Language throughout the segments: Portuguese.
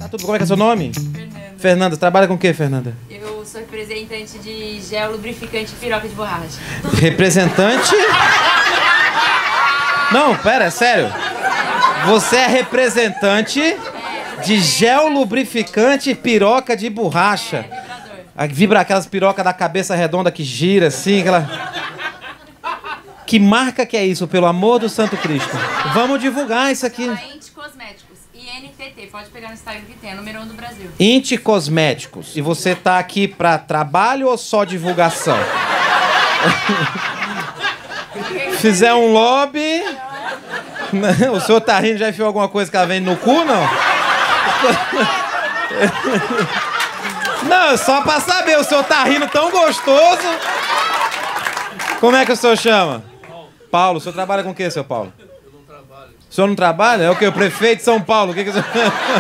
Como é que é seu nome? Fernanda. Fernanda, trabalha com o que, Fernanda? Eu sou representante de gel lubrificante e piroca de borracha. Representante? Não, pera, é sério. Você é representante de gel lubrificante e piroca de borracha. Vibra aquelas pirocas da cabeça redonda que gira assim, aquela... Que marca que é isso, pelo amor do Santo Cristo? Vamos divulgar isso aqui. Int Cosméticos. INTT, pode pegar no Instagram que tem, é número 1 do Brasil. Int Cosméticos. E você tá aqui pra trabalho ou só divulgação? Fizer um lobby... O senhor tá rindo, já enfiou alguma coisa que ela vende no cu, não? Não, só pra saber, o senhor tá rindo tão gostoso. Como é que o senhor chama? Paulo, o senhor trabalha com o que, seu Paulo? Eu não trabalho. O senhor não trabalha? É o quê? O prefeito de São Paulo? O que que o senhor...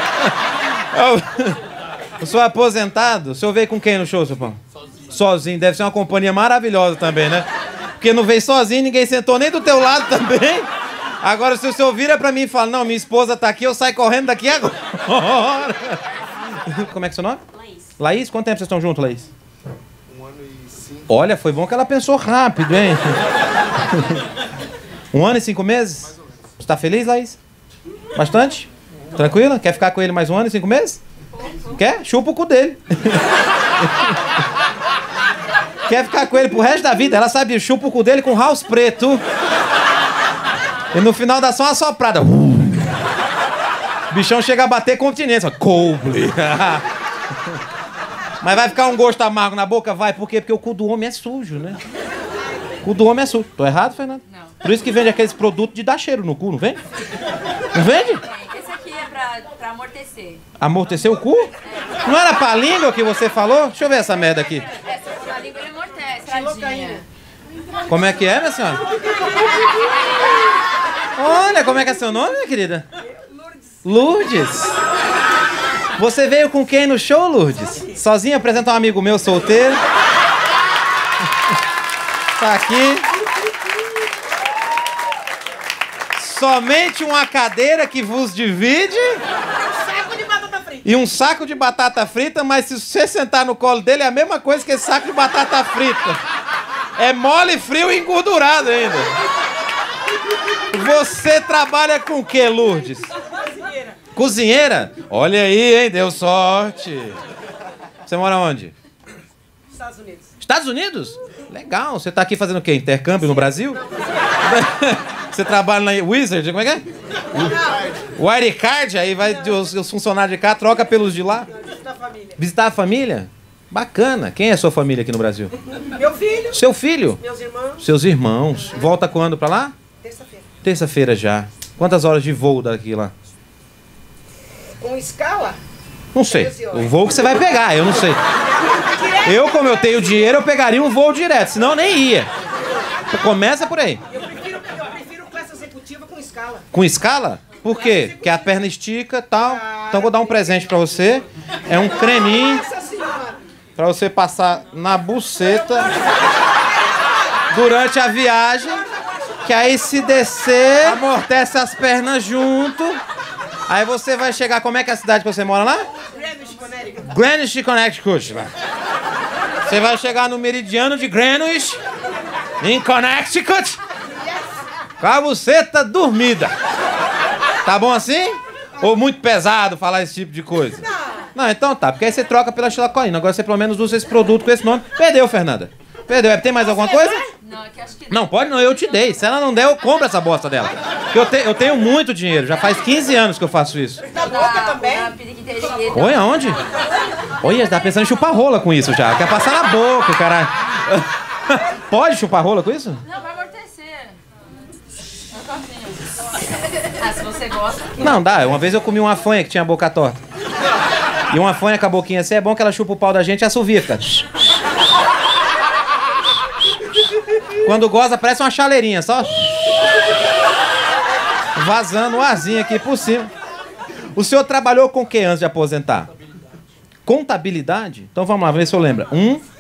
O senhor é aposentado? O senhor veio com quem no show, seu Paulo? Sozinho. Sozinho. Deve ser uma companhia maravilhosa também, né? Porque não veio sozinho, ninguém sentou nem do teu lado também. Agora, se o senhor vira pra mim e fala, não, minha esposa tá aqui, eu saio correndo daqui agora. Como é que é seu nome? Laís. Laís? Quanto tempo vocês estão juntos, Laís? 1 ano e 5. Olha, foi bom que ela pensou rápido, hein? 1 ano e 5 meses? Você tá feliz, Laís? Bastante? Tranquila? Quer ficar com ele mais 1 ano e 5 meses? Quer? Chupa o cu dele. Quer ficar com ele pro resto da vida? Ela sabe, chupa o cu dele com house preto. E no final dá só uma soprada. O bichão chega a bater continência. Coldplay. Mas vai ficar um gosto amargo na boca? Vai. Por quê? Porque o cu do homem é sujo, né? O cu do homem é sujo. Tô errado, Fernando? Não. Por isso que vende aqueles produtos de dar cheiro no cu, não vende? Não vende? Esse aqui é pra amortecer. Amortecer o cu? Não era pra língua que você falou? Deixa eu ver essa merda aqui. Essa na língua ele amortece, tadinha. Como é que é, minha senhora? Olha, como é que é seu nome, minha querida? Lourdes. Você veio com quem no show, Lourdes? Sozinha? Apresenta um amigo meu solteiro. Tá aqui. Somente uma cadeira que vos divide. E um saco de batata frita, mas se você sentar no colo dele é a mesma coisa que esse saco de batata frita. É mole, frio e engordurado ainda. Você trabalha com o que, Lourdes? Cozinheira. Cozinheira? Olha aí, hein? Deu sorte. Você mora onde? Estados Unidos. Estados Unidos? Legal. Você tá aqui fazendo o quê? Intercâmbio no Brasil? Você trabalha na Wizard? Como é que é? Wirecard? Aí vai os funcionários de cá, troca pelos de lá. Visitar a família. Visitar a família? Bacana. Quem é sua família aqui no Brasil? Meu filho. Seu filho? Meus irmãos. Seus irmãos. Volta quando pra lá? Terça-feira. Terça-feira já. Quantas horas de voo daqui lá? Com escala? Não sei. O voo que você vai pegar, eu não sei. Eu, como eu tenho dinheiro, eu pegaria um voo direto, senão eu nem ia. Começa por aí. Eu prefiro classe executiva com escala. Com escala? Por quê? Porque a perna estica e tal. Então vou dar um presente pra você. É um creminho Nossa senhora. pra você passar na buceta durante a viagem. Que aí se descer, amortece as pernas junto. Aí você vai chegar... Como é que é a cidade que você mora lá? Greenwich, Connecticut. Greenwich, Connecticut. Você vai chegar no meridiano de Greenwich, em Connecticut, com a buceta dormida. Tá bom assim? Ou muito pesado falar esse tipo de coisa? Não, então tá. Porque aí você troca pela xilacoína. Agora você pelo menos usa esse produto com esse nome. Perdeu, Fernanda. Perdeu. Tem mais alguma coisa? Não, aqui acho que Não, pode não. Eu te dei. Se ela não der, eu compro essa bosta dela. Porque eu tenho muito dinheiro. Já faz 15 anos que eu faço isso. Na boca também. Oi, aonde? Olha, tá pensando em chupar rola com isso já. Quer passar na boca, caralho. Pode chupar rola com isso? Não, vai amortecer. Ah, se você gosta. Não, dá. Uma vez eu comi uma fanha que tinha a boca torta. E uma fanha com a boquinha assim, é bom que ela chupa o pau da gente e assovia, fica. Quando goza, parece uma chaleirinha, só. Vazando o arzinho aqui por cima. O senhor trabalhou com o que antes de aposentar? Contabilidade? Então vamos lá, vamos ver se eu lembro.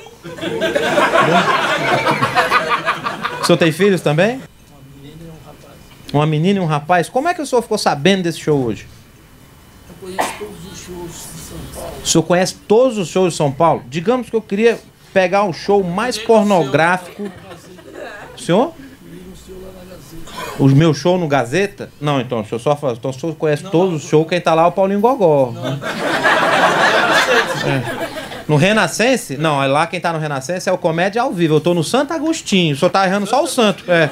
O senhor tem filhos também? Uma menina e um rapaz. Como é que o senhor ficou sabendo desse show hoje? conheço todos os shows de São Paulo. O senhor conhece todos os shows de São Paulo? Digamos que eu queria pegar o show mais pornográfico. O senhor? O meu show no Gazeta? Não, então, deixa eu só falar. Então, o senhor conhece todos os shows, quem tá lá é o Paulinho Gogó. É. No Renascense? Não, lá quem tá no Renascense é o Comédia ao Vivo. Eu tô no Santo Agostinho, o senhor tá errando só o santo. É.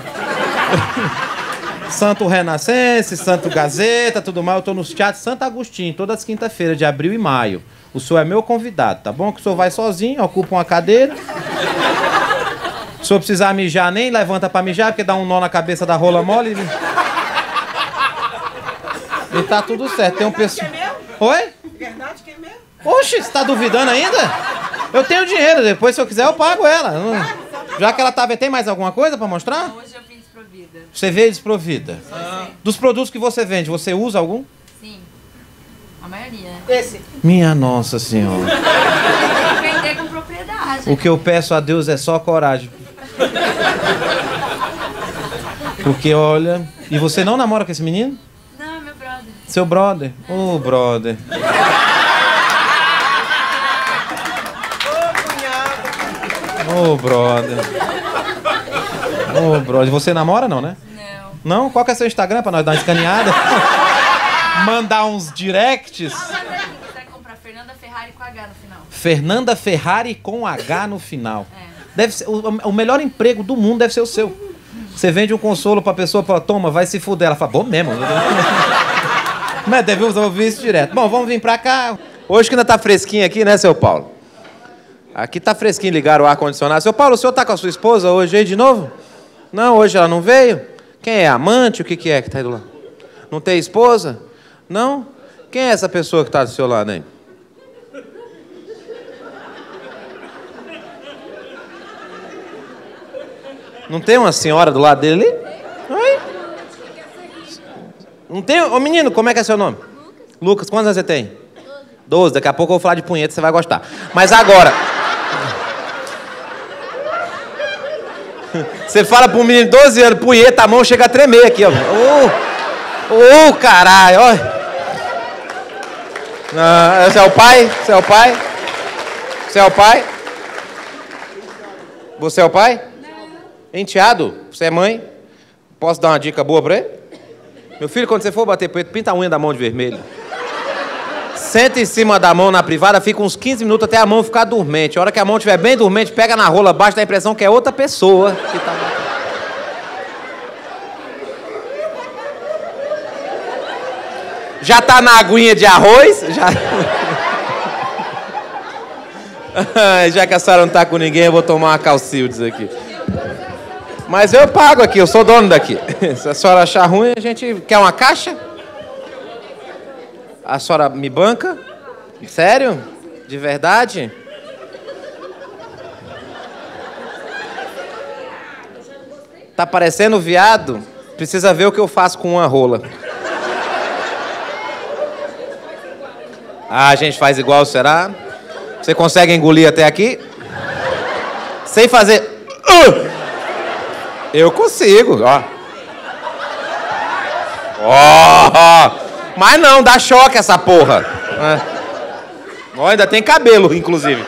Santo Renascense, Santo Gazeta, tudo mais. Eu tô no Teatro Santo Agostinho, todas as quinta-feiras, de abril e maio. O senhor é meu convidado, tá bom? Que o senhor vai sozinho, ocupa uma cadeira. Se o senhor precisar mijar, nem levanta pra mijar, porque dá um nó na cabeça da rola mole. E tá tudo certo. Tem um pessoal. Oi? Verdade que é mesmo? Oxe, você tá duvidando ainda? Eu tenho dinheiro, depois se eu quiser eu pago ela. Já que ela tá... Tem mais alguma coisa pra mostrar? Hoje eu vim desprovida. Você veio desprovida. Dos produtos que você vende, você usa algum? Sim. A maioria. Esse. Minha Nossa Senhora. Tem que vender com propriedade. O que eu peço a Deus é só coragem. Porque, olha... E você não namora com esse menino? Não, meu brother. Seu brother? Ô, brother. Ô, brother. Ô, brother. Você namora, não, né? Não. Não? Qual que é seu Instagram pra nós dar uma escaneada? Mandar uns directs? Você consegue comprar Fernanda Ferrari com H no final. Fernanda Ferrari com H no final. É. Deve ser, o melhor emprego do mundo deve ser o seu. Você vende um consolo pra pessoa, fala, toma, vai se fuder. Ela fala, bom mesmo. Mas deve ouvir isso direto. Bom, vamos vir pra cá. Hoje que ainda tá fresquinho aqui, né, seu Paulo? Aqui tá fresquinho, ligaram o ar-condicionado. Seu Paulo, o senhor tá com a sua esposa hoje aí de novo? Não, hoje ela não veio? Quem é? Amante? O que é que tá aí do lado? Não tem esposa? Não? Quem é essa pessoa que tá do seu lado aí? Não tem uma senhora do lado dele ali? Oi? Não tem? Ô menino, como é que é seu nome? Lucas, quantos anos você tem? 12. Daqui a pouco eu vou falar de punheta, você vai gostar. Mas agora... Você fala pra um menino de 12 anos, punheta, a mão chega a tremer aqui, ó. Caralho, ó. Você é o pai? Você é o pai? Você é o pai? Você é o pai? Enteado? Você é mãe? Posso dar uma dica boa pra ele? Meu filho, quando você for bater punheta, pinta a unha da mão de vermelho. Senta em cima da mão na privada, fica uns 15 minutos até a mão ficar dormente. A hora que a mão estiver bem dormente, pega na rola abaixo, dá a impressão que é outra pessoa que tá... Já tá na aguinha de arroz? Já... Já que a senhora não tá com ninguém, eu vou tomar uma Calcildes aqui. Mas eu pago aqui, eu sou dono daqui. Se a senhora achar ruim, a gente... Quer uma caixa? A senhora me banca? Sério? De verdade? Tá parecendo viado? Precisa ver o que eu faço com uma rola. Ah, a gente faz igual, será? Você consegue engolir até aqui? Sem fazer... Eu consigo, ó. Mas não, dá choque essa porra. Ó, ainda tem cabelo, inclusive.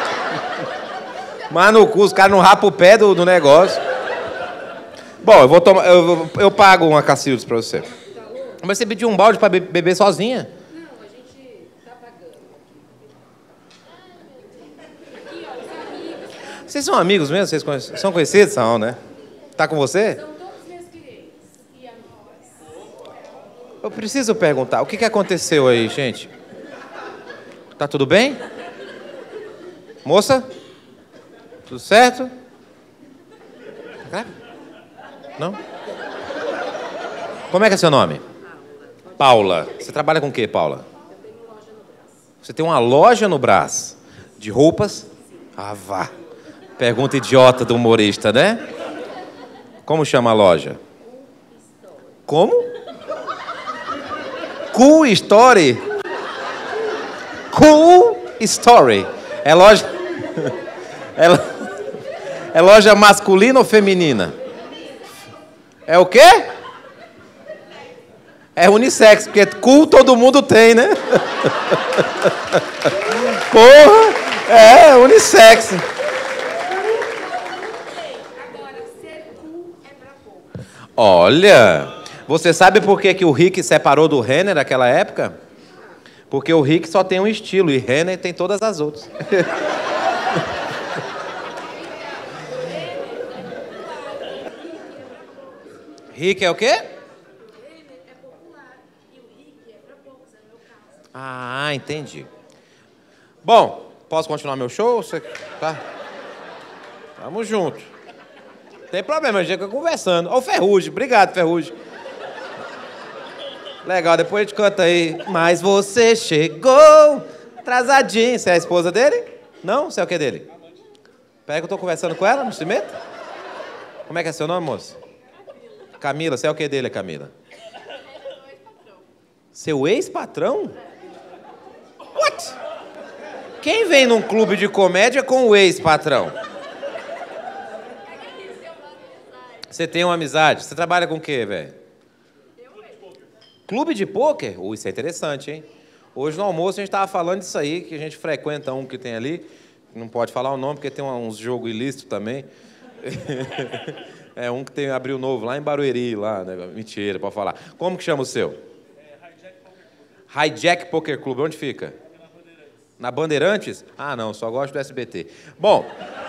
Mas no cu, os caras não rapam o pé do negócio. Bom, eu vou tomar. Eu pago uma Cacildes pra você. Mas você pediu um balde pra beber sozinha? Não, a gente tá pagando. Aqui, ó, os amigos. Vocês são amigos mesmo? Vocês são conhecidos? São, né? Tá com você? São todos meus clientes e amigos. Eu preciso perguntar, o que aconteceu aí, gente? Tá tudo bem? Moça? Tudo certo? Tá grávida? Não? Como é que é seu nome? Paula. Você trabalha com o quê, Paula? Eu tenho loja no braço. Você tem uma loja no Brás? De roupas? Ah, vá. Pergunta idiota do humorista, né? Como chama a loja? Como? Cool Story? Cool Story. É loja... É loja masculina ou feminina? É o quê? É unissex, porque cu todo mundo tem, né? Porra! É, unissex. Agora, ser cool é pra poucos. Olha, você sabe por que, que o Rick separou do Renner naquela época? Porque o Rick só tem um estilo e Renner tem todas as outras. Rick é o quê? Ah, entendi. Bom, posso continuar meu show? Você... Tá? Tamo junto. Tem problema, a gente fica conversando. Ô, Ferrugem, obrigado, Ferrugem. Legal, depois a gente canta aí. Mas você chegou atrasadinho. Você é a esposa dele? Não? Você é o que dele? Pera que eu tô conversando com ela, não se meta. Como é que é seu nome, moça? Camila, você é o que dele, Camila? Seu ex-patrão? What? Quem vem num clube de comédia com o ex-patrão? Você tem uma amizade? Você trabalha com o quê, velho? Clube de pôquer? Isso é interessante, hein? Hoje no almoço a gente estava falando disso aí, que a gente frequenta um que tem ali. Não pode falar o nome, porque tem uns jogos ilícitos também. É um que abriu novo lá em Barueri, lá, né? Mentira, pode falar. Como que chama o seu? Hijack Poker Club. Onde fica? Na Bandeirantes? Ah, não, só gosto do SBT. Bom,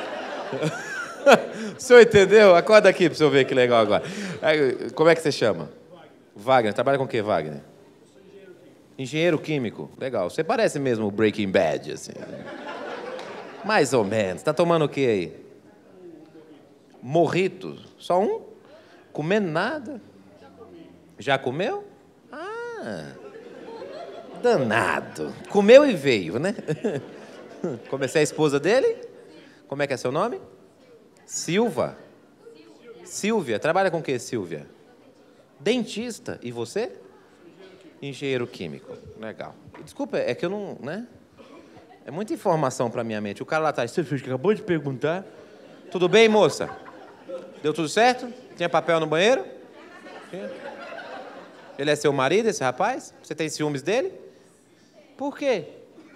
o senhor entendeu? Acorda aqui para o senhor ver que legal agora. Como é que você chama? Wagner. Trabalha com o quê, Wagner? Engenheiro químico. Legal. Você parece mesmo o Breaking Bad, assim. Mais ou menos. Tá tomando o quê aí? Morrito. Só um? Comendo nada? Já comeu? Ah... Danado. Comeu e veio, né? Comecei a esposa dele? Como é que é seu nome? Silva. Silvia. Trabalha com o quê, Silvia? Dentista. E você? Engenheiro químico. Legal. Desculpa, é que eu não... né? É muita informação para minha mente. O cara lá atrás, você acabou de perguntar. Tudo bem, moça? Deu tudo certo? Tinha papel no banheiro? Tinha. Ele é seu marido, esse rapaz? Você tem ciúmes dele? Por quê?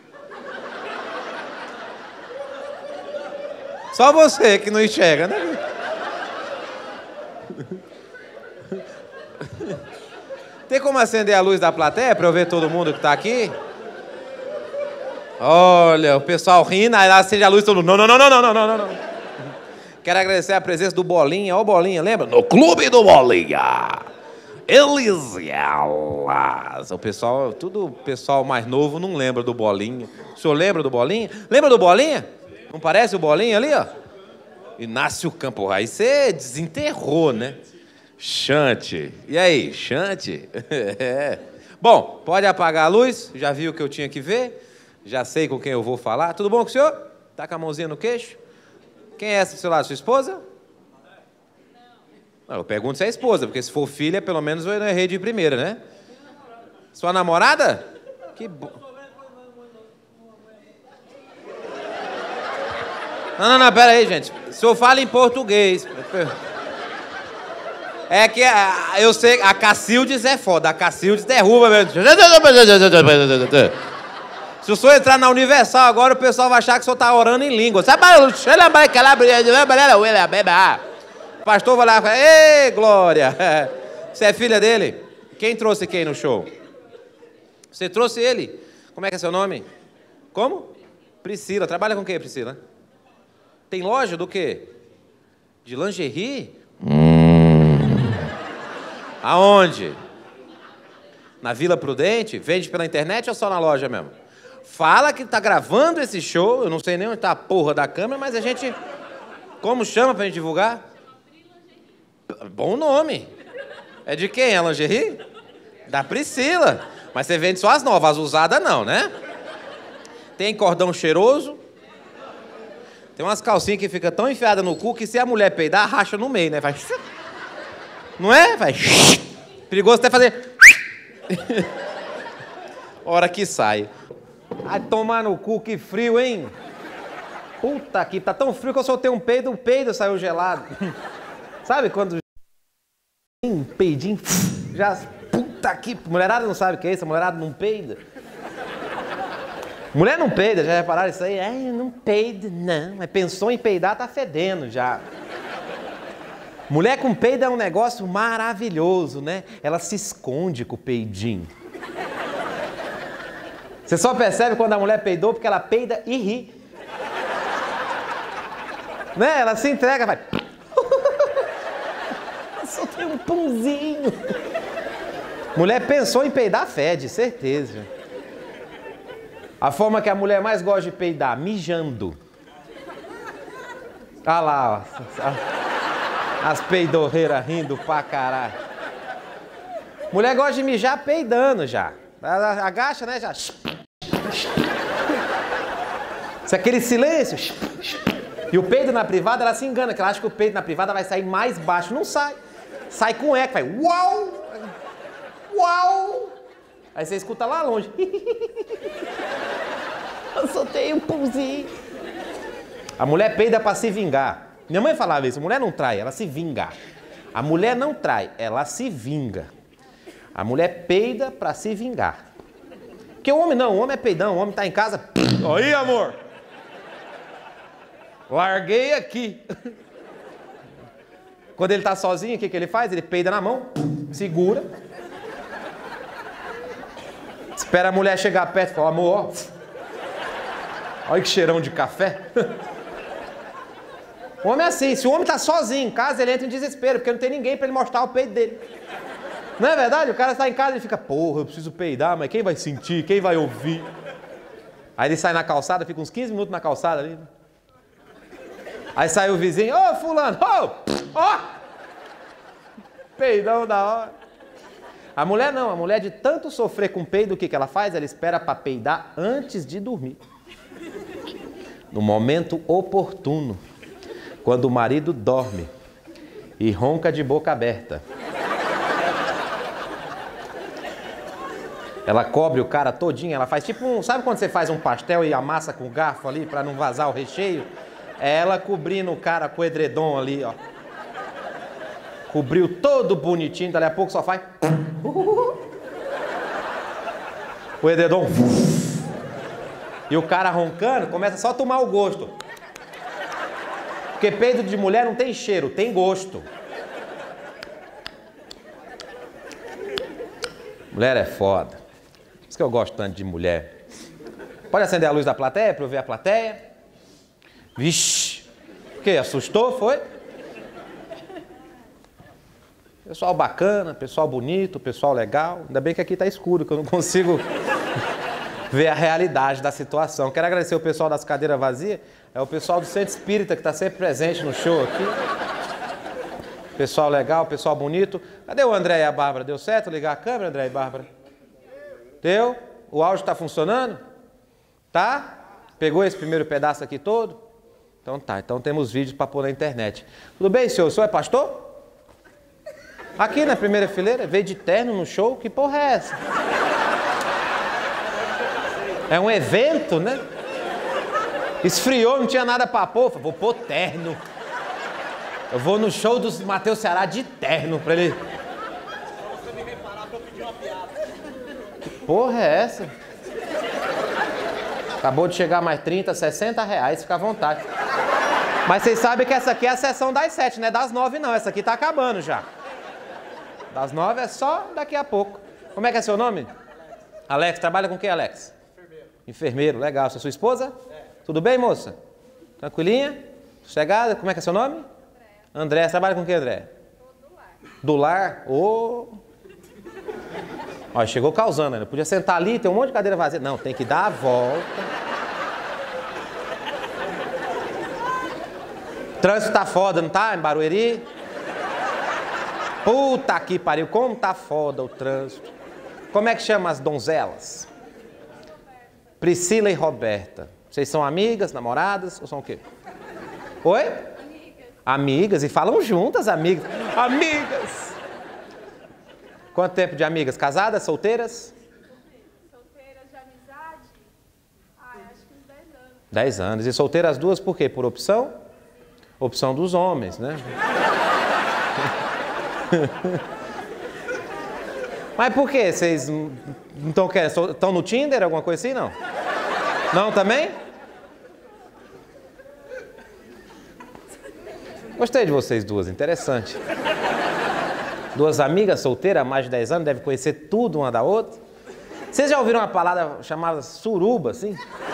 Só você que não enxerga, né? Tem como acender a luz da plateia para eu ver todo mundo que está aqui? Olha, o pessoal rindo, aí acende a luz todo mundo. Não. Quero agradecer a presença do Bolinha. Ó o Bolinha, lembra? No Clube do Bolinha. Elas. O pessoal, tudo o pessoal mais novo não lembra do Bolinha. O senhor lembra do Bolinha? Lembra do Bolinha? Não parece o Bolinha ali, ó? Inácio Campos. Aí você desenterrou, né? Chante. E aí, Chante? É. Bom, pode apagar a luz. Já viu o que eu tinha que ver. Já sei com quem eu vou falar. Tudo bom com o senhor? Tá com a mãozinha no queixo? Quem é essa do seu lado? Sua esposa? Não, eu pergunto se é esposa, porque se for filha, pelo menos eu errei de primeira, né? Sua namorada? Que bom. Não, pera aí, gente. O senhor fala em português. É que eu sei, a Cacildes é foda. A Cacildes derruba mesmo. Se o senhor entrar na Universal agora, o pessoal vai achar que o senhor tá orando em língua. O pastor vai lá e fala, ei, Glória, você é filha dele? Quem trouxe quem no show? Você trouxe ele? Como é que é seu nome? Como? Priscila. Trabalha com o quê, Priscila? Tem loja do quê? De lingerie? Aonde? Na Vila Prudente? Vende pela internet ou só na loja mesmo? Fala que tá gravando esse show, eu não sei nem onde tá a porra da câmera, mas a gente... Como chama pra gente divulgar? Bom nome. É de quem a lingerie? Da Priscila. Mas você vende só as novas, as usadas não, né? Tem cordão cheiroso. Tem umas calcinhas que ficam tão enfiadas no cu que se a mulher peidar, racha no meio, né? Vai... Não é? Vai... Perigoso até fazer... Hora que sai. Ai, tomar no cu, que frio, hein? Puta que... Tá tão frio que eu soltei um peido, o peido saiu gelado. Sabe quando... Um peidinho... Já... Puta que... Mulherada não sabe o que é isso, a mulherada não peida. Mulher não peida, já repararam isso aí? Ai, não peido, não. Mas pensou em peidar, tá fedendo já. Mulher com peido é um negócio maravilhoso, né? Ela se esconde com o peidinho. Você só percebe quando a mulher peidou porque ela peida e ri. Né? Ela se entrega, vai... Só tem um pãozinho. Mulher pensou em peidar, fede, certeza. A forma que a mulher mais gosta de peidar, mijando. Olha lá, ó. As peidorreiras rindo pra caralho. Mulher gosta de mijar peidando já. Ela agacha, né, já. Se aquele silêncio. E o peido na privada, ela se engana, que ela acha que o peido na privada vai sair mais baixo. Não sai. Sai com eco, vai uau! Uau! Aí você escuta lá longe. Eu soltei um pãozinho. A mulher peida pra se vingar. Minha mãe falava isso, a mulher não trai, ela se vinga. A mulher não trai, ela se vinga. A mulher peida pra se vingar. Porque o homem não, o homem é peidão, o homem tá em casa. Aí, amor! Larguei aqui. Quando ele tá sozinho, o que ele faz? Ele peida na mão, segura. Espera a mulher chegar perto e fala, amor, ó. Olha que cheirão de café. O homem é assim, se o homem tá sozinho em casa, ele entra em desespero, porque não tem ninguém pra ele mostrar o peito dele. Não é verdade? O cara está em casa e fica, porra, eu preciso peidar, mas quem vai sentir? Quem vai ouvir? Aí ele sai na calçada, fica uns 15 minutos na calçada ali. Aí sai o vizinho, ô fulano, ó! Peidão da hora. A mulher não, a mulher de tanto sofrer com peido, o que ela faz? Ela espera pra peidar antes de dormir. No momento oportuno, quando o marido dorme e ronca de boca aberta. Ela cobre o cara todinho, ela faz tipo um... Sabe quando você faz um pastel e amassa com o garfo ali pra não vazar o recheio? É ela cobrindo o cara com o edredom ali, ó. Cobriu todo bonitinho, dali a pouco só faz... O edredom... E o cara roncando, começa só a tomar o gosto. Porque peido de mulher não tem cheiro, tem gosto. Mulher é foda. Por isso que eu gosto tanto de mulher. Pode acender a luz da plateia para eu ver a plateia? Vixe. O quê? Assustou? Foi? Pessoal bacana, pessoal bonito, pessoal legal. Ainda bem que aqui tá escuro, que eu não consigo ver a realidade da situação. Quero agradecer o pessoal das cadeiras vazias. É o pessoal do Centro Espírita que está sempre presente no show aqui. Pessoal legal, pessoal bonito. Cadê o André e a Bárbara? Deu certo ligar a câmera, André e Bárbara? Deu? O áudio está funcionando? Tá? Pegou esse primeiro pedaço aqui todo? Então tá, então temos vídeos para pôr na internet. Tudo bem, senhor? O senhor é pastor? Aqui na primeira fileira, veio de terno no show? Que porra é essa? É um evento, né? Esfriou, não tinha nada pra pôr. Vou pôr terno. Eu vou no show do Matheus Ceará de terno pra ele... Você me vem parar pra eu pedir uma piada. Que porra é essa? Acabou de chegar mais 30, 60 reais, fica à vontade. Mas vocês sabem que essa aqui é a sessão das 7, não é das 9 não. Essa aqui tá acabando já. Das 9 é só daqui a pouco. Como é que é seu nome? Alex, trabalha com o que, Alex? Enfermeiro, legal. Você é sua esposa? É. Tudo bem, moça? Tranquilinha? Sossegada? Como é que é seu nome? André. Você trabalha com o que, André? Do lar. Ô! Ó, chegou causando, né? Podia sentar ali, tem um monte de cadeira vazia. Não, tem que dar a volta. Trânsito tá foda, não tá? Em Barueri? Puta que pariu, como tá foda o trânsito. Como é que chama as donzelas? Priscila e Roberta. Vocês são amigas, namoradas ou são o quê? Oi? Amigas. Amigas, e falam juntas, amigas. Amigas! Quanto tempo de amigas? Casadas, solteiras? Solteiras de amizade? Acho que uns 10 anos. 10 anos. E solteiras duas por quê? Por opção? Opção dos homens, né? Mas por quê? Vocês não estão no Tinder, alguma coisa assim, não? Não também? Gostei de vocês duas, interessante. Duas amigas solteiras há mais de 10 anos, devem conhecer tudo uma da outra. Vocês já ouviram uma palavra chamada suruba, assim?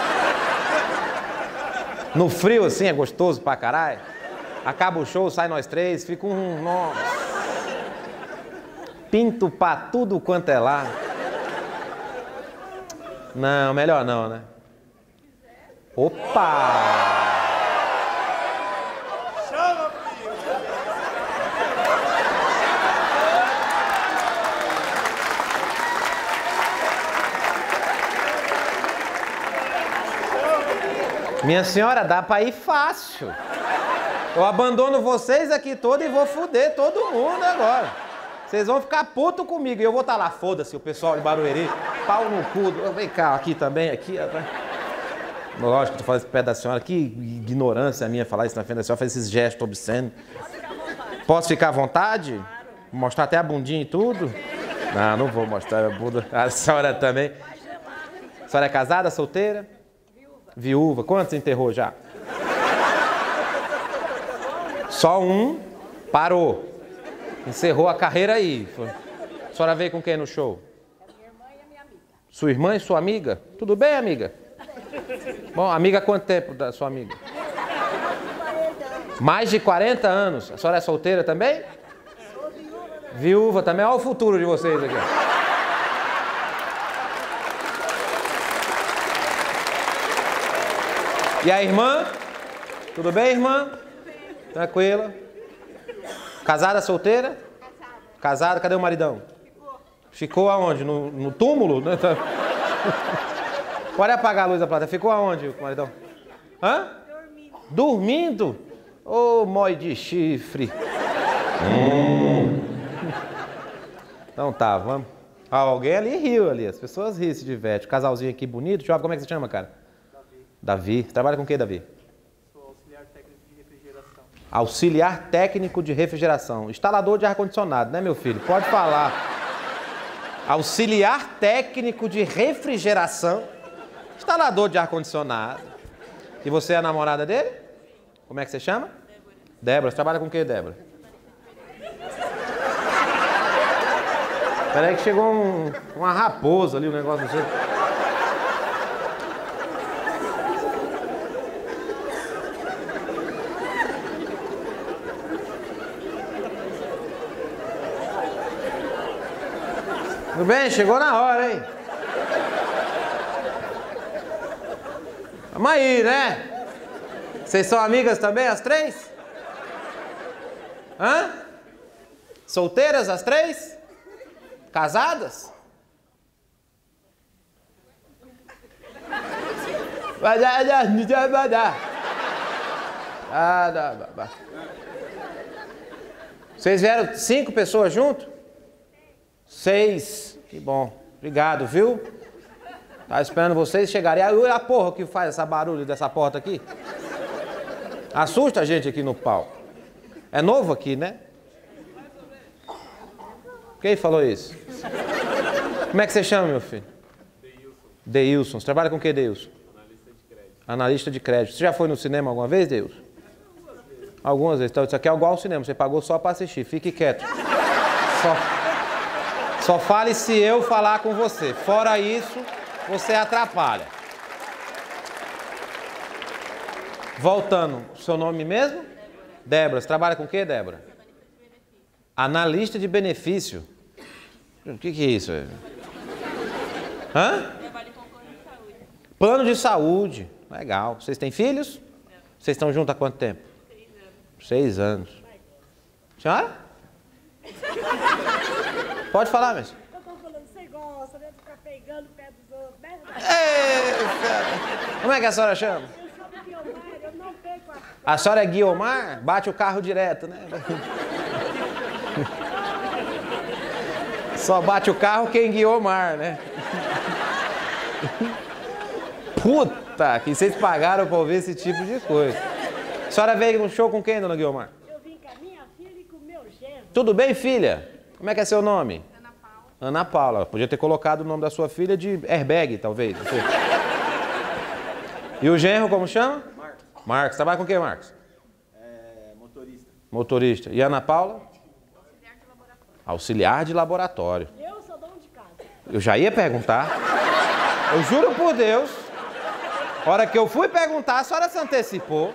No frio, assim, é gostoso pra caralho. Acaba o show, sai nós três, fica um... Nossa. Pinto pra tudo quanto é lá. Não, melhor não, né? Opa! Minha senhora, dá pra ir fácil. Eu abandono vocês aqui todos e vou foder todo mundo agora. Vocês vão ficar puto comigo e eu vou estar lá, foda-se, o pessoal de Barueri, pau no cu. Vem cá, aqui também, aqui. Lógico que eu tô falando isso perto da senhora, que ignorância minha falar isso na frente da senhora, fazer esses gestos obscenos. Posso ficar à vontade? Mostrar até a bundinha e tudo? Não, não vou mostrar a bunda. A senhora também. A senhora é casada, solteira? Viúva. Quantos enterrou já? Só um. Parou. Encerrou a carreira aí. A senhora veio com quem no show? Minha irmã e a minha amiga. Sua irmã e sua amiga? Tudo bem, amiga? Bom, amiga, há quanto tempo da sua amiga? Mais de 40 anos. A senhora é solteira também? Sou viúva. Viúva também. Olha o futuro de vocês aqui. E a irmã? Tudo bem, irmã? Tranquila? Casada, solteira? Casada. Cadê o maridão? Ficou aonde? No túmulo? Pode apagar a luz da plateia. Ficou aonde o maridão? Hã? Dormindo. Ô, mói de chifre. Então tá, vamos. Ah, alguém ali riu ali. As pessoas riem, se divertem. Casalzinho aqui bonito. Jovem, como é que você chama, cara? Davi. Você trabalha com o que, Davi? Sou auxiliar técnico de refrigeração. Auxiliar técnico de refrigeração. Instalador de ar-condicionado, né, meu filho? Pode falar. Auxiliar técnico de refrigeração. Instalador de ar-condicionado. E você é a namorada dele? Como é que você chama? Débora. Você trabalha com o que, Débora? Peraí que chegou uma raposa ali, um negócio assim. Tudo bem? Chegou na hora, hein? Vamos aí, né? Vocês são amigas também, as três? Hã? Solteiras, as três? Casadas? Vocês vieram 5 pessoas junto? 6. Que bom. Obrigado, viu? Tava esperando vocês chegarem. Aí a porra que faz essa barulho dessa porta aqui. Assusta a gente aqui no palco. É novo aqui, né? Quem falou isso? Como é que você chama, meu filho? Deilson. Você trabalha com o que, Deilson? Analista de crédito. Analista de crédito. Você já foi no cinema alguma vez, Deilson? Algumas vezes. Então, isso aqui é igual ao cinema. Você pagou só para assistir. Fique quieto. Só fale se eu falar com você. Fora isso, você atrapalha. Voltando. Seu nome mesmo? Débora. Você trabalha com o que, Débora? Analista de benefício. O que é isso? Hã? Trabalho com plano de saúde. Plano de saúde. Legal. Vocês têm filhos? Vocês estão juntos há quanto tempo? 6 anos. Senhora? Pode falar, mesmo. Eu tô falando, você gosta, né? De ficar pegando o pé dos outros, né? Como é que a senhora chama? Eu chamo Guiomar, eu não pego A senhora é Guiomar? Bate o carro direto, né? Só bate o carro quem Guiomar, né? Puta, que vocês pagaram pra ouvir esse tipo de coisa. A senhora veio no show com quem, dona Guiomar? Eu vim com a minha filha e com o meu genro. Tudo bem, filha? Como é que é seu nome? Ana Paula. Ana Paula. Podia ter colocado o nome da sua filha de Airbag, talvez. Não sei. E o genro, como chama? Marcos. Marcos. Trabalha com o que, Marcos? Motorista. Motorista. E Ana Paula? Auxiliar de laboratório. Eu sou dono de casa. Eu já ia perguntar. Eu juro por Deus. A hora que eu fui perguntar, a senhora se antecipou.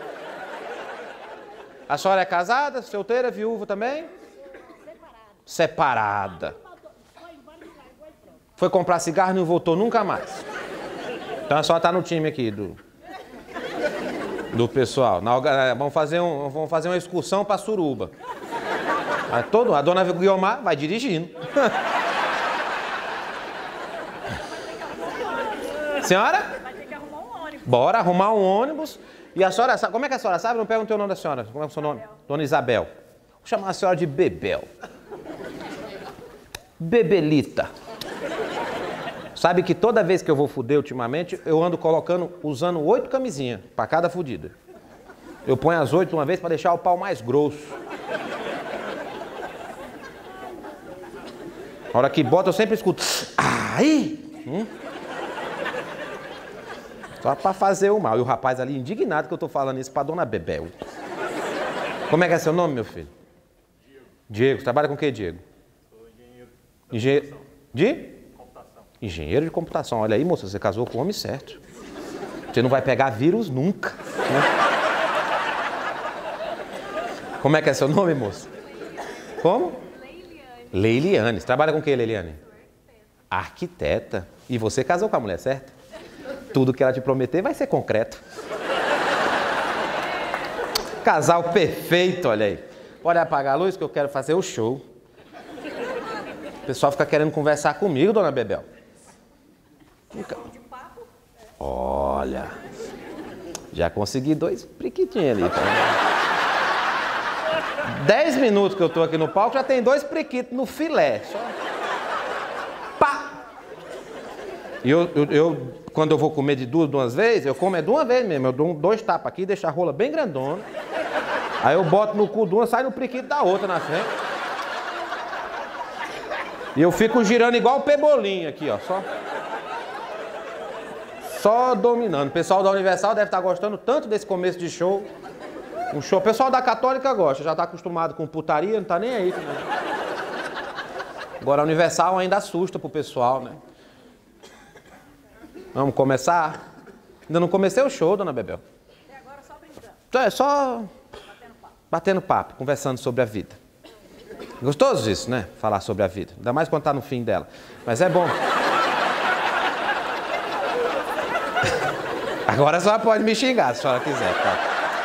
A senhora é casada, solteira, viúva também? Separada. Foi comprar cigarro e não voltou nunca mais. Então a senhora tá no time aqui do pessoal. Vamos fazer uma excursão para Suruba. A dona Guiomar vai dirigindo. Senhora? Vai ter que arrumar um ônibus. Bora arrumar um ônibus. E a senhora sabe, como é que a senhora sabe? Não perguntei o nome da senhora. Como é o seu nome? Dona Isabel. Vou chamar a senhora de Bebel. Bebelita. Sabe que toda vez que eu vou fuder ultimamente, eu ando usando 8 camisinhas pra cada fudida. Eu ponho as 8 de uma vez pra deixar o pau mais grosso. A hora que bota, eu sempre escuto. Ai! Só pra fazer o mal. E o rapaz ali indignado que eu tô falando isso pra dona Bebel. Como é que é seu nome, meu filho? Diego. Diego. Você trabalha com o que, Diego? Sou engenheiro. Engenheiro de? Computação. Engenheiro de computação. Olha aí, moça, você casou com o homem certo. Você não vai pegar vírus nunca. Né? Como é que é seu nome, moça? Como? Leiliane. Você trabalha com o que, Leiliane? Arquiteta. E você casou com a mulher certa? Tudo que ela te prometer vai ser concreto. Casal perfeito, olha aí. Pode apagar a luz que eu quero fazer o show. O pessoal fica querendo conversar comigo, dona Bebel. Olha. Já consegui 2 priquitinhos ali. Tá? 10 minutos que eu tô aqui no palco, já tem 2 priquitos no filé. Só... Pá! E eu, quando eu vou comer de 2 de uma vez, eu como de uma vez mesmo. Eu dou 2 tapas aqui, deixo a rola bem grandona. Aí eu boto no cu de uma, sai no priquito da outra na frente. E eu fico girando igual o Pebolinho aqui, ó. Só dominando. O pessoal da Universal deve estar gostando tanto desse começo de show. Um show. O pessoal da Católica gosta, já está acostumado com putaria, não está nem aí. Agora a Universal ainda assusta pro pessoal, né? Vamos começar? Ainda não comecei o show, dona Bebel. E agora só brincando. É só batendo papo, conversando sobre a vida. Gostoso isso, né? Falar sobre a vida. Ainda mais quando tá no fim dela. Mas é bom. Agora a senhora pode me xingar, se a senhora quiser, tá?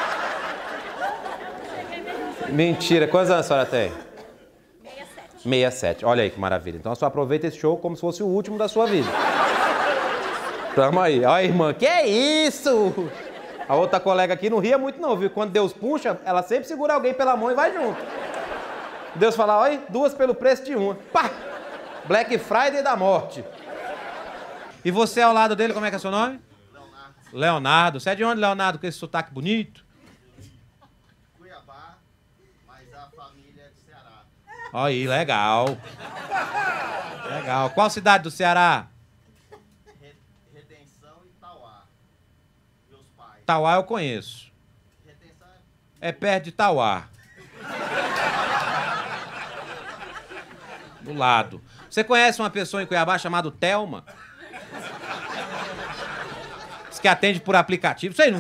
Mentira. Quantos anos a senhora tem? 67. 67. Olha aí que maravilha. Então a senhora aproveita esse show como se fosse o último da sua vida. Tamo aí. Olha, irmã, que é isso? A outra colega aqui não ria muito não, viu? Quando Deus puxa, ela sempre segura alguém pela mão e vai junto. Deus fala, olha, 2 pelo preço de uma. Pá! Black Friday da morte. E você ao lado dele, como é que é seu nome? Leonardo. Leonardo. Você é de onde, Leonardo, com esse sotaque bonito? Cuiabá, mas a família é de Ceará. Olha aí, legal. Legal. Qual cidade do Ceará? Redenção e Tauá. Meus pais. Tauá eu conheço. Redenção É perto de Tauá. Do lado. Você conhece uma pessoa em Cuiabá chamada Thelma? Diz que atende por aplicativo. Sei não.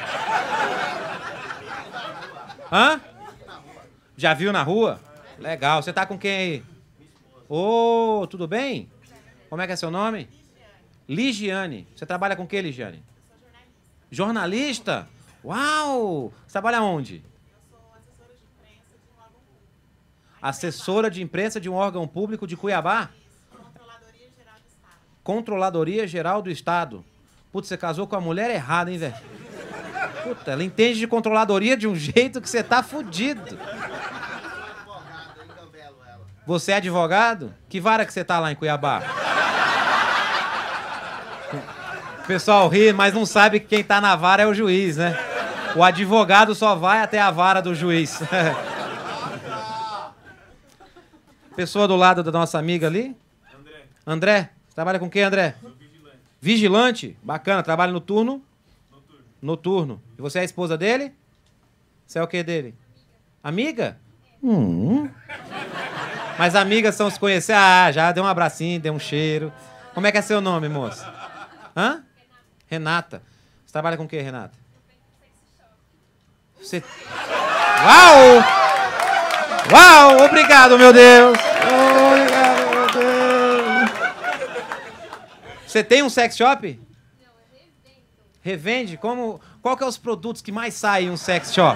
Hã? Já viu na rua? Legal. Você tá com quem aí? Ô, tudo bem? Como é que é seu nome? Ligiane. Você trabalha com o que, Ligiane? Jornalista? Uau! Você trabalha onde? Assessora de imprensa de um órgão público de Cuiabá? Controladoria Geral do Estado. Controladoria Geral do Estado. Putz, você casou com a mulher errada, hein, velho? Puta, ela entende de controladoria de um jeito que você tá fudido. Você é advogado? Que vara que você tá lá em Cuiabá? O pessoal ri, mas não sabe que quem tá na vara é o juiz, né? O advogado só vai até a vara do juiz. Pessoa do lado da nossa amiga ali. André, você trabalha com quem, André? Vigilante? Bacana, trabalha no turno? Noturno. E você é a esposa dele? Você é o que dele? Amiga? Mas amigas são se conhecer? Ah, já deu um abracinho, deu um cheiro. Como é que é seu nome, moça? Hã? Renata. Você trabalha com o que, Renata? Você... Uau! Uau! Obrigado, meu Deus! Obrigado, meu Deus! Você tem um sex shop? Não, eu revendo. Revende? Como... Qual que é os produtos que mais saem em um sex shop?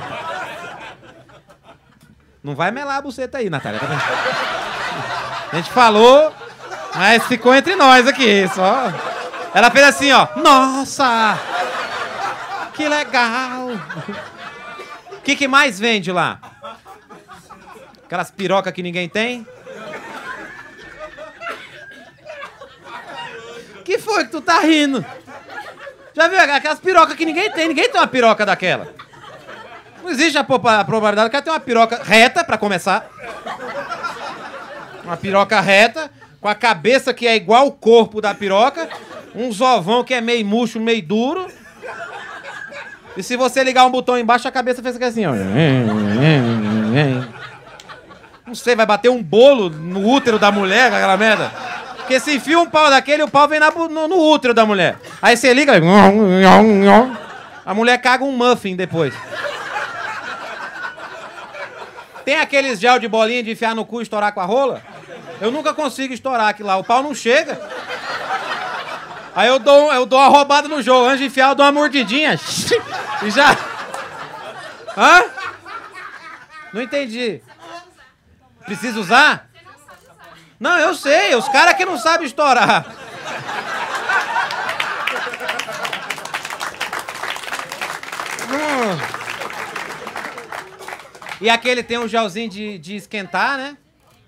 Não vai melar a buceta aí, Natália. Tá vendo? A gente falou, mas ficou entre nós aqui, só. Ela fez assim, ó. Nossa! Que legal! O que mais vende lá? Aquelas pirocas que ninguém tem? Que foi que tu tá rindo? Já viu aquelas pirocas que ninguém tem? Ninguém tem uma piroca daquela. Não existe a probabilidade que ela tem uma piroca reta, pra começar. Uma piroca reta, com a cabeça que é igual o corpo da piroca, um ovão que é meio murcho, meio duro. E se você ligar um botão embaixo, a cabeça fez assim, ó. Não sei, vai bater um bolo no útero da mulher, aquela merda. Porque se enfia um pau daquele, o pau vem no útero da mulher. Aí você liga, a mulher caga um muffin depois. Tem aqueles gel de bolinha de enfiar no cu e estourar com a rola? Eu nunca consigo estourar aquilo lá, o pau não chega. Aí eu dou uma roubada no jogo, antes de enfiar eu dou uma mordidinha. E já... Hã? Não entendi. Precisa usar? Não, eu sei, os caras que não sabem estourar. E aquele tem um gelzinho de esquentar, né?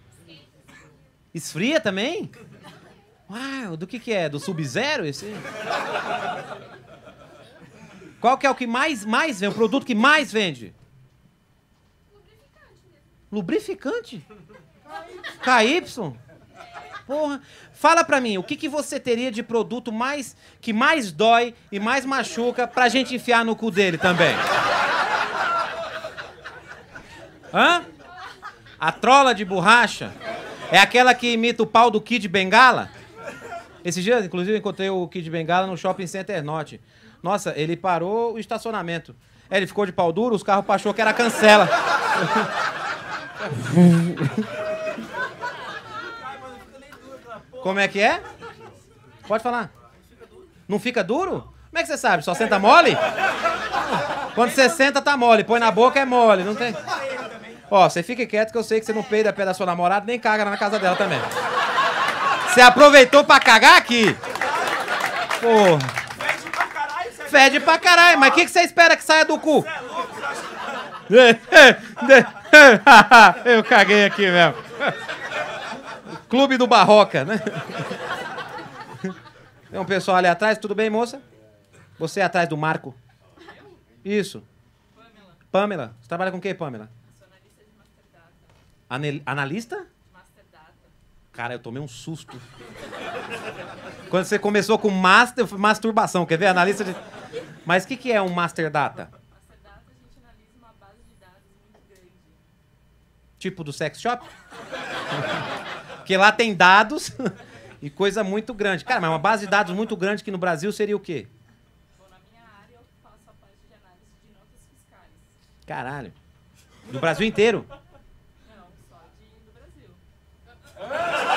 Esfria também? Uau, do que é? Do Sub-Zero esse? Qual que é o que mais vende? O produto que mais vende? Lubrificante? KY? Porra. Fala pra mim, o que você teria de produto que mais dói e mais machuca pra gente enfiar no cu dele também? Hã? A trola de borracha? É aquela que imita o pau do Kid Bengala? Esses dias, inclusive, eu encontrei o Kid Bengala no Shopping Center Norte. Nossa, ele parou o estacionamento. Ele ficou de pau duro, os carros achou que era cancela. Como é que é? Pode falar. Não fica duro? Como é que você sabe? Só senta mole? Quando você senta, tá mole. Põe na boca, é mole. Não tem... Ó, você fica quieto que eu sei que você não peida pé da sua namorada nem caga na casa dela também. Você aproveitou pra cagar aqui? Porra. Fede pra caralho. Mas o que você espera que saia do cu? Eu caguei aqui mesmo. Clube do Barroca, né? Tem um pessoal ali atrás. Tudo bem, moça? Você é atrás do Marco? Isso. Pamela. Você trabalha com o quê, Pamela? Sou analista de Master Data. Analista? Master Data. Cara, eu tomei um susto. Quando você começou com masturbação, quer ver? Analista de... Mas o que é um Master Data? Master Data, a gente analisa uma base de dados muito grande. Tipo do sex shop? Porque lá tem dados e coisa muito grande. Cara, mas uma base de dados muito grande que no Brasil seria o quê? Bom, na minha área eu faço a parte de análise de notas fiscais. Caralho. Do Brasil inteiro? Não, só do Brasil.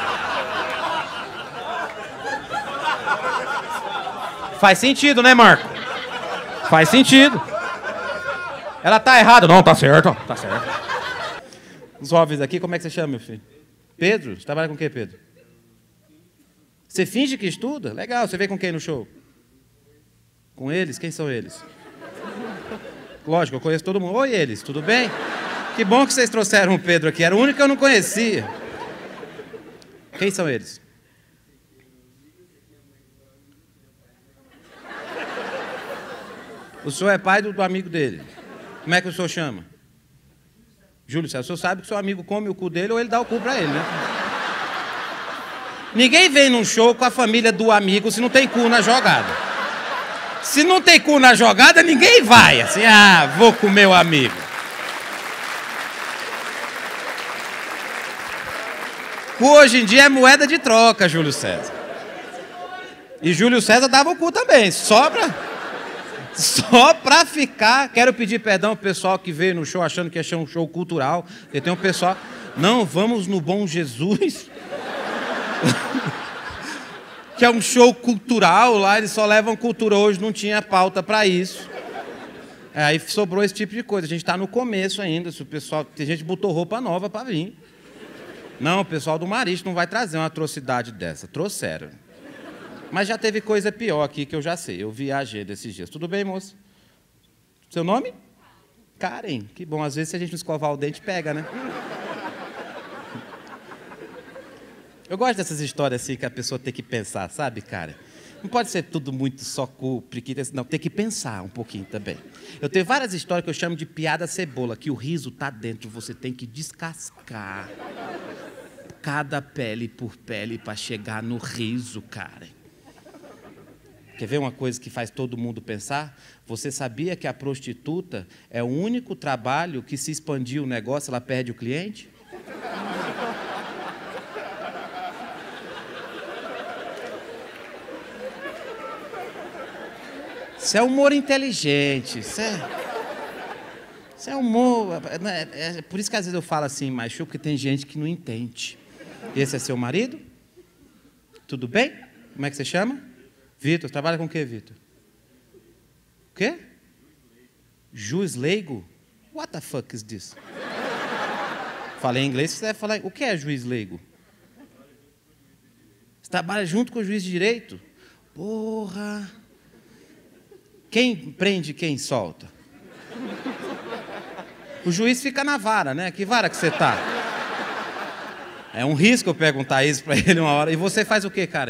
Faz sentido, né, Marco? Faz sentido. Ela tá errada. Não, tá certo. Tá certo. Os jovens aqui, como é que você chama, meu filho? Pedro? Você trabalha com o quê, Pedro? Você finge que estuda? Legal. Você veio com quem no show? Com eles? Quem são eles? Lógico, eu conheço todo mundo. Oi, eles. Tudo bem? Que bom que vocês trouxeram o Pedro aqui. Era o único que eu não conhecia. Quem são eles? O senhor é pai do amigo dele. Como é que o senhor chama? Júlio César. O senhor sabe que o seu amigo come o cu dele ou ele dá o cu pra ele, né? Ninguém vem num show com a família do amigo se não tem cu na jogada. Se não tem cu na jogada, ninguém vai. Assim, vou com meu amigo. Cu hoje em dia é moeda de troca, Júlio César. E Júlio César dava o cu também, só pra ficar. Quero pedir perdão pro pessoal que veio no show achando que ia ser um show cultural. Porque tem um pessoal... Não, vamos no Bom Jesus... que é um show cultural, lá eles só levam cultura. Hoje não tinha pauta para isso. Aí sobrou esse tipo de coisa. A gente está no começo ainda. Se o pessoal, tem gente que botou roupa nova para vir. Não, o pessoal do Marista não vai trazer uma atrocidade dessa. Trouxeram. Mas já teve coisa pior aqui que eu já sei. Eu viajei desses dias. Tudo bem, moça? Seu nome? Karen. Que bom. Às vezes, se a gente não escovar o dente, pega, né? Eu gosto dessas histórias assim que a pessoa tem que pensar, sabe, cara? Não pode ser tudo muito só cu, priquita, não. Tem que pensar um pouquinho também. Eu tenho várias histórias que eu chamo de piada cebola, que o riso tá dentro, você tem que descascar cada pele por pele para chegar no riso, cara. Quer ver uma coisa que faz todo mundo pensar? Você sabia que a prostituta é o único trabalho que, se expandir o negócio, ela perde o cliente? Isso é humor inteligente, isso é humor... É por isso que às vezes eu falo assim, macho, porque tem gente que não entende. Esse é seu marido? Tudo bem? Como é que você chama? Vitor. Trabalha com o quê, Vitor? O quê? Juiz leigo? What the fuck is this? Falei em inglês, você deve falar... O que é juiz leigo? Você trabalha junto com o juiz de direito? Porra... Quem prende, quem solta? O juiz fica na vara, né? Que vara que você tá? É um risco eu perguntar isso pra ele uma hora. E você faz o quê, Karen?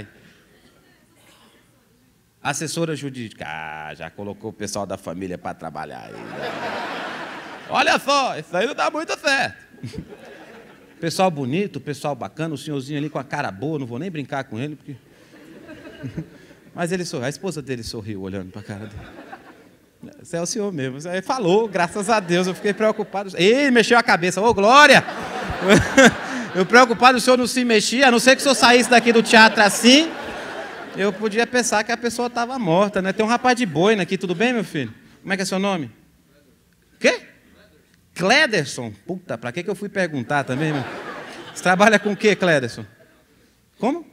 Assessora jurídica. Já colocou o pessoal da família pra trabalhar aí. Olha só, isso aí não dá muito certo. Pessoal bonito, pessoal bacana, o senhorzinho ali com a cara boa, não vou nem brincar com ele, porque... Mas ele sorriu, a esposa dele sorriu olhando para a cara dele. Esse é o senhor mesmo. Ele falou, graças a Deus, eu fiquei preocupado. Ele mexeu a cabeça, ô Glória! Eu preocupado, o senhor não se mexia, a não ser que o senhor saísse daqui do teatro assim, eu podia pensar que a pessoa estava morta, né? Tem um rapaz de boina aqui, tudo bem, meu filho? Como é que é seu nome? Quê? Clederson. Puta, para que eu fui perguntar também, meu? Você trabalha com o quê, Clederson? Como?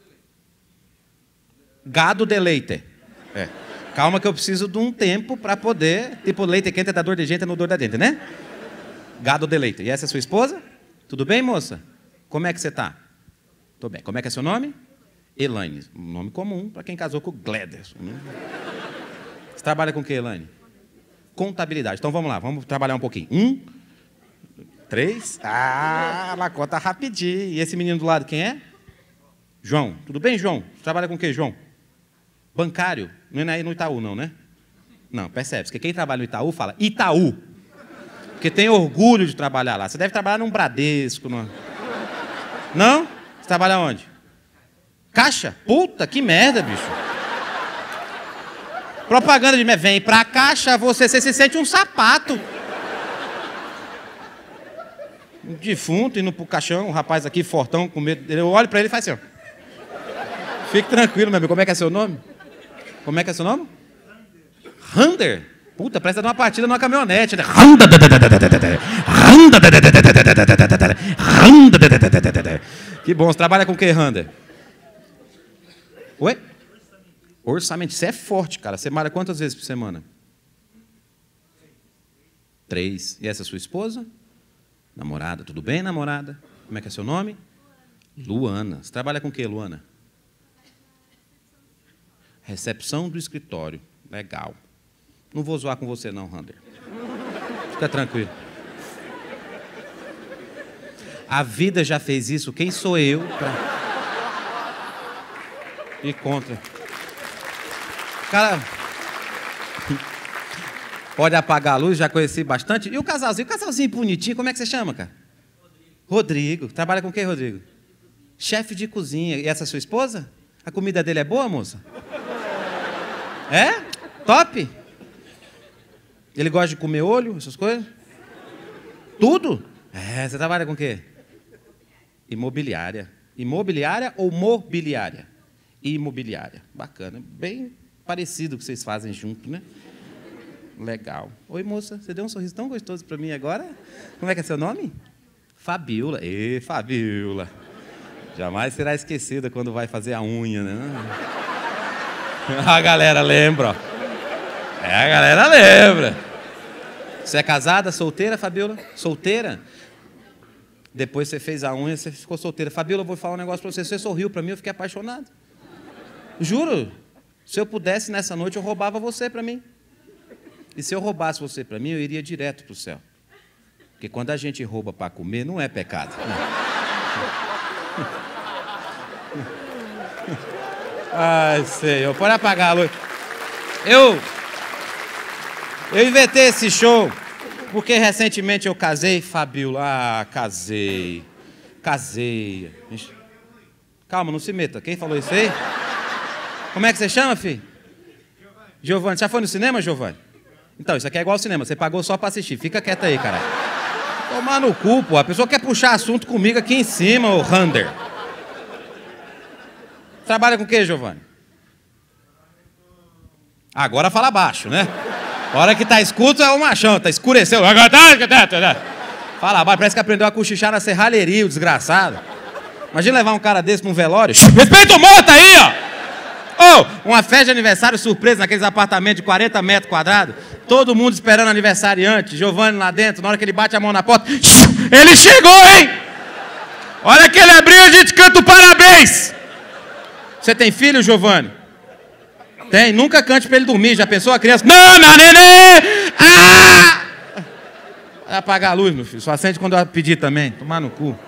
Gado de leite. É. Calma que eu preciso de um tempo para poder... Tipo, leite quente é da dor de gente, é no dor da dente, né? Gado de leite. E essa é sua esposa? Tudo bem, moça? Como é que você tá? Tô bem. Como é que é seu nome? Elaine. Um nome comum para quem casou com o Glederson. Você trabalha com o que, Elaine? Contabilidade. Então vamos lá, vamos trabalhar um pouquinho. 1, 3. Ela conta rapidinho. E esse menino do lado, quem é? João. Tudo bem, João? Você trabalha com o que, João? Bancário. Não é aí no Itaú, não, né? Não, percebe? Porque quem trabalha no Itaú fala Itaú. Porque tem orgulho de trabalhar lá. Você deve trabalhar num Bradesco. Numa... Não? Você trabalha onde? Caixa? Puta, que merda, bicho. Propaganda de... Vem pra caixa, você se sente um sapato. Um defunto indo pro caixão, um rapaz aqui fortão, com medo. Eu olho pra ele e faço assim, ó. Fique tranquilo, meu amigo. Como é que é seu nome? Como é que é seu nome? Rander. Puta, parece dar uma partida numa caminhonete, né? Que bom. Você trabalha com o que, Rander? Oi? Orçamento. Você é forte, cara. Você malha quantas vezes por semana? 3. E essa é sua esposa? Namorada. Tudo bem, namorada? Como é que é seu nome? Luana. Você trabalha com o que, Luana? Recepção do escritório. Legal. Não vou zoar com você não, Rander. Fica tranquilo. A vida já fez isso. Quem sou eu pra... Ir contra? Cara... Pode apagar a luz, já conheci bastante. E o casalzinho? O casalzinho bonitinho, como é que você chama, cara? Rodrigo. Trabalha com quem, Rodrigo? Chefe de cozinha. E essa é sua esposa? A comida dele é boa, moça? É? Top? Ele gosta de comer olho, essas coisas? Tudo? É, você trabalha com o quê? Imobiliária. Imobiliária ou mobiliária? Imobiliária. Bacana. Bem parecido o que vocês fazem junto, né? Legal. Oi, moça. Você deu um sorriso tão gostoso para mim agora? Como é que é seu nome? Fabiola. Ê, Fabiola. Jamais será esquecida quando vai fazer a unha, né? A galera lembra, ó. A galera lembra. Você é casada, solteira, Fabiola? Solteira? Depois você fez a unha, você ficou solteira. Fabiola, eu vou falar um negócio pra você. Você sorriu pra mim, eu fiquei apaixonado. Juro. Se eu pudesse, nessa noite, eu roubava você pra mim. E se eu roubasse você pra mim, eu iria direto pro céu. Porque quando a gente rouba pra comer, não é pecado. Ai, Senhor, pode apagar a luz. Eu inventei esse show porque recentemente eu casei, Fabiola. Ah, casei. Calma, não se meta. Quem falou isso aí? Como é que você chama, filho? Giovanni. Já foi no cinema, Giovanni? Então, isso aqui é igual ao cinema. Você pagou só pra assistir. Fica quieto aí, caralho. Tomar no cu, pô. A pessoa quer puxar assunto comigo aqui em cima, ô Rander. Trabalha com o quê, Giovanni? Agora fala baixo, né? A hora que tá escuto é o machão, tá escureceu. Fala baixo, parece que aprendeu a cochichar na serralheria, o desgraçado. Imagina levar um cara desse pra um velório. Respeita o morto aí, ó! Oh, uma festa de aniversário surpresa naqueles apartamentos de 40 metros quadrados. Todo mundo esperando aniversariante. Giovanni lá dentro, na hora que ele bate a mão na porta. Ele chegou, hein? Olha que ele abriu, a gente canta o parabéns. Você tem filho, Giovanni? Tem? Nunca cante pra ele dormir. Já pensou a criança? Não, meu nenê! Ah! Vai apagar a luz, meu filho. Só acende quando eu pedir também. Tomar no cu.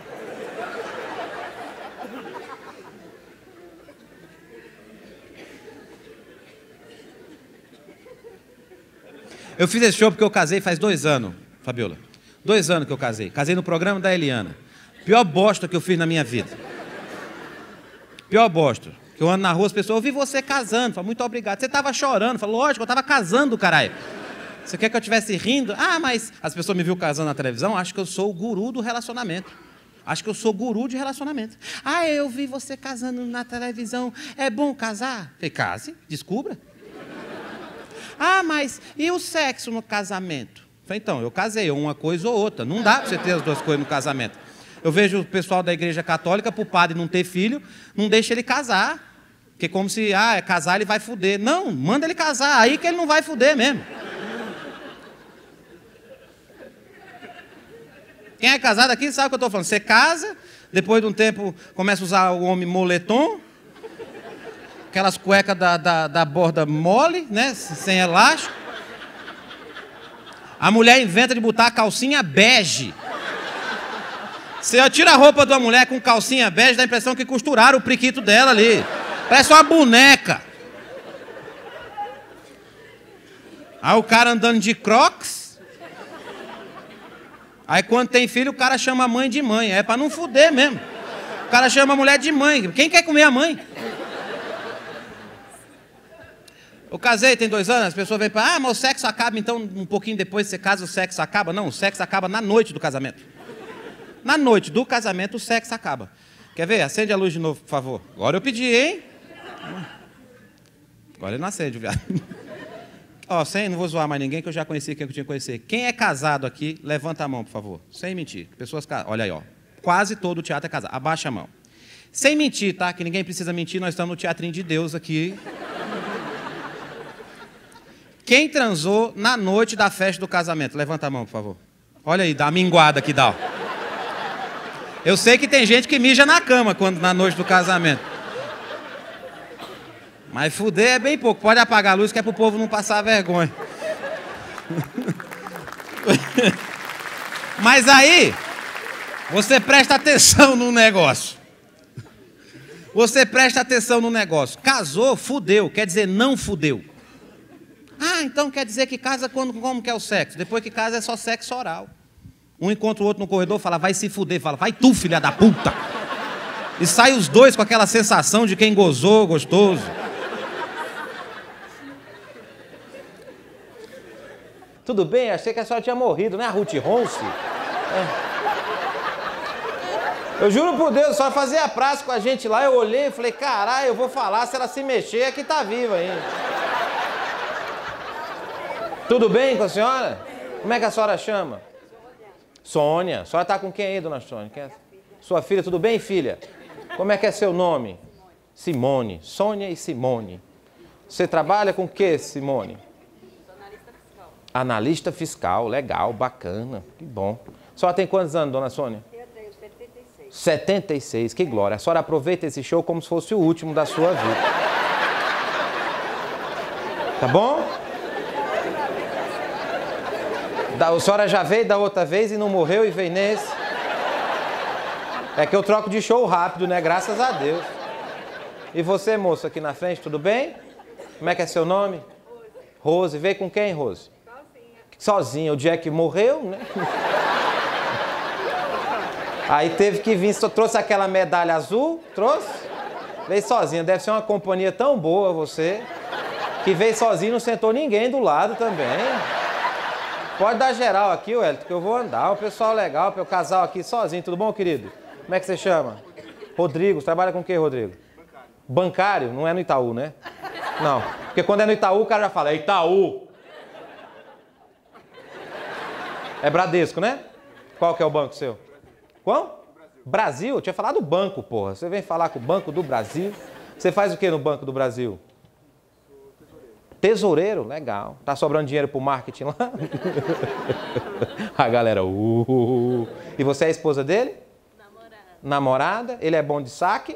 Eu fiz esse show porque eu casei faz 2 anos, Fabiola. 2 anos que eu casei. Casei no programa da Eliana. Pior bosta que eu fiz na minha vida. Pior bosta. Que eu ando na rua, as pessoas, eu vi você casando. Falo, muito obrigado. Você estava chorando. Falo, lógico, eu estava casando, caralho. Você quer que eu estivesse rindo? Ah, mas as pessoas me viram casando na televisão, acham que eu sou o guru do relacionamento. Acho que eu sou guru de relacionamento. Ah, eu vi você casando na televisão. É bom casar? Falei, case, descubra. Ah, mas e o sexo no casamento? Falei, então, eu casei, uma coisa ou outra. Não dá para você ter as duas coisas no casamento. Eu vejo o pessoal da igreja católica, para o padre não ter filho, não deixa ele casar. Porque como se, casar ele vai fuder. Não, manda ele casar, aí que ele não vai fuder mesmo. Quem é casado aqui sabe o que eu estou falando. Você casa, depois de um tempo começa a usar o homem moletom, aquelas cuecas da borda mole, né, sem elástico. A mulher inventa de botar a calcinha bege. Você tira a roupa de uma mulher com calcinha bege, dá a impressão que costuraram o priquito dela ali. Parece uma boneca. Aí o cara andando de crocs. Aí quando tem filho, o cara chama a mãe de mãe. É pra não fuder mesmo. O cara chama a mulher de mãe. Quem quer comer a mãe? Eu casei, tem 2 anos, as pessoas vêm para, mas o sexo acaba, então um pouquinho depois que você casa, o sexo acaba. Não, o sexo acaba na noite do casamento. Na noite do casamento, o sexo acaba. Quer ver? Acende a luz de novo, por favor. Agora eu pedi, hein? Agora ele não acende, viado. Ó, não vou zoar mais ninguém, que eu já conheci quem eu tinha que conhecer. Quem é casado aqui, levanta a mão, por favor. Sem mentir. Pessoas casadas. Olha aí, ó. Quase todo o teatro é casado. Abaixa a mão. Sem mentir, tá? Que ninguém precisa mentir, nós estamos no teatrinho de Deus aqui. Quem transou na noite da festa do casamento? Levanta a mão, por favor. Olha aí, dá uma minguada aqui, dá. Eu sei que tem gente que mija na cama na noite do casamento. Mas fuder é bem pouco. Pode apagar a luz que é pro povo não passar vergonha. Mas aí, você presta atenção no negócio. Você presta atenção no negócio. Casou, fudeu. Quer dizer, não fudeu. Ah, então quer dizer que casa como que é o sexo? Depois que casa é só sexo oral. Um encontra o outro no corredor, fala, vai se fuder. Fala, vai tu, filha da puta. E sai os dois com aquela sensação de quem gozou, gostoso. Tudo bem? Achei que a senhora tinha morrido, né? A Ruth Ronce. Eu juro por Deus, a senhora fazia praça com a gente lá, eu olhei e falei, caralho, eu vou falar, se ela se mexer é que tá viva ainda. Tudo bem com a senhora? Como é que a senhora chama? Sônia. A senhora tá com quem aí, dona Sônia? Quem é? Sua filha, tudo bem, filha? Como é que é seu nome? Simone. Sônia e Simone. Você trabalha com o que, Simone? Analista fiscal. Analista fiscal, legal, bacana, que bom. A senhora tem quantos anos, dona Sônia? Eu tenho 76. 76, que glória. A senhora aproveita esse show como se fosse o último da sua vida. Tá bom? A senhora já veio da outra vez e não morreu e veio nesse. É que eu troco de show rápido, né? Graças a Deus. E você, moça, aqui na frente, tudo bem? Como é que é seu nome? Rose. Veio com quem, Rose? Sozinha. O Jack morreu, né? Aí teve que vir, só trouxe aquela medalha azul, trouxe? Veio sozinha. Deve ser uma companhia tão boa, você, que veio sozinho e não sentou ninguém do lado também. Pode dar geral aqui, Wellington, que eu vou andar. O pessoal legal, o casal aqui sozinho. Tudo bom, querido? Como é que você chama? Rodrigo. Você trabalha com o quê, Rodrigo? Bancário. Bancário? Não é no Itaú, né? Não. Porque quando é no Itaú, o cara já fala, é Itaú. É Bradesco, né? Qual que é o banco seu? Qual? Brasil. Eu tinha falado banco, porra. Você vem falar com o Banco do Brasil. Você faz o que no Banco do Brasil? Tesoureiro, legal. Tá sobrando dinheiro pro marketing lá? A galera, E você é a esposa dele? Namorada. Ele é bom de saque?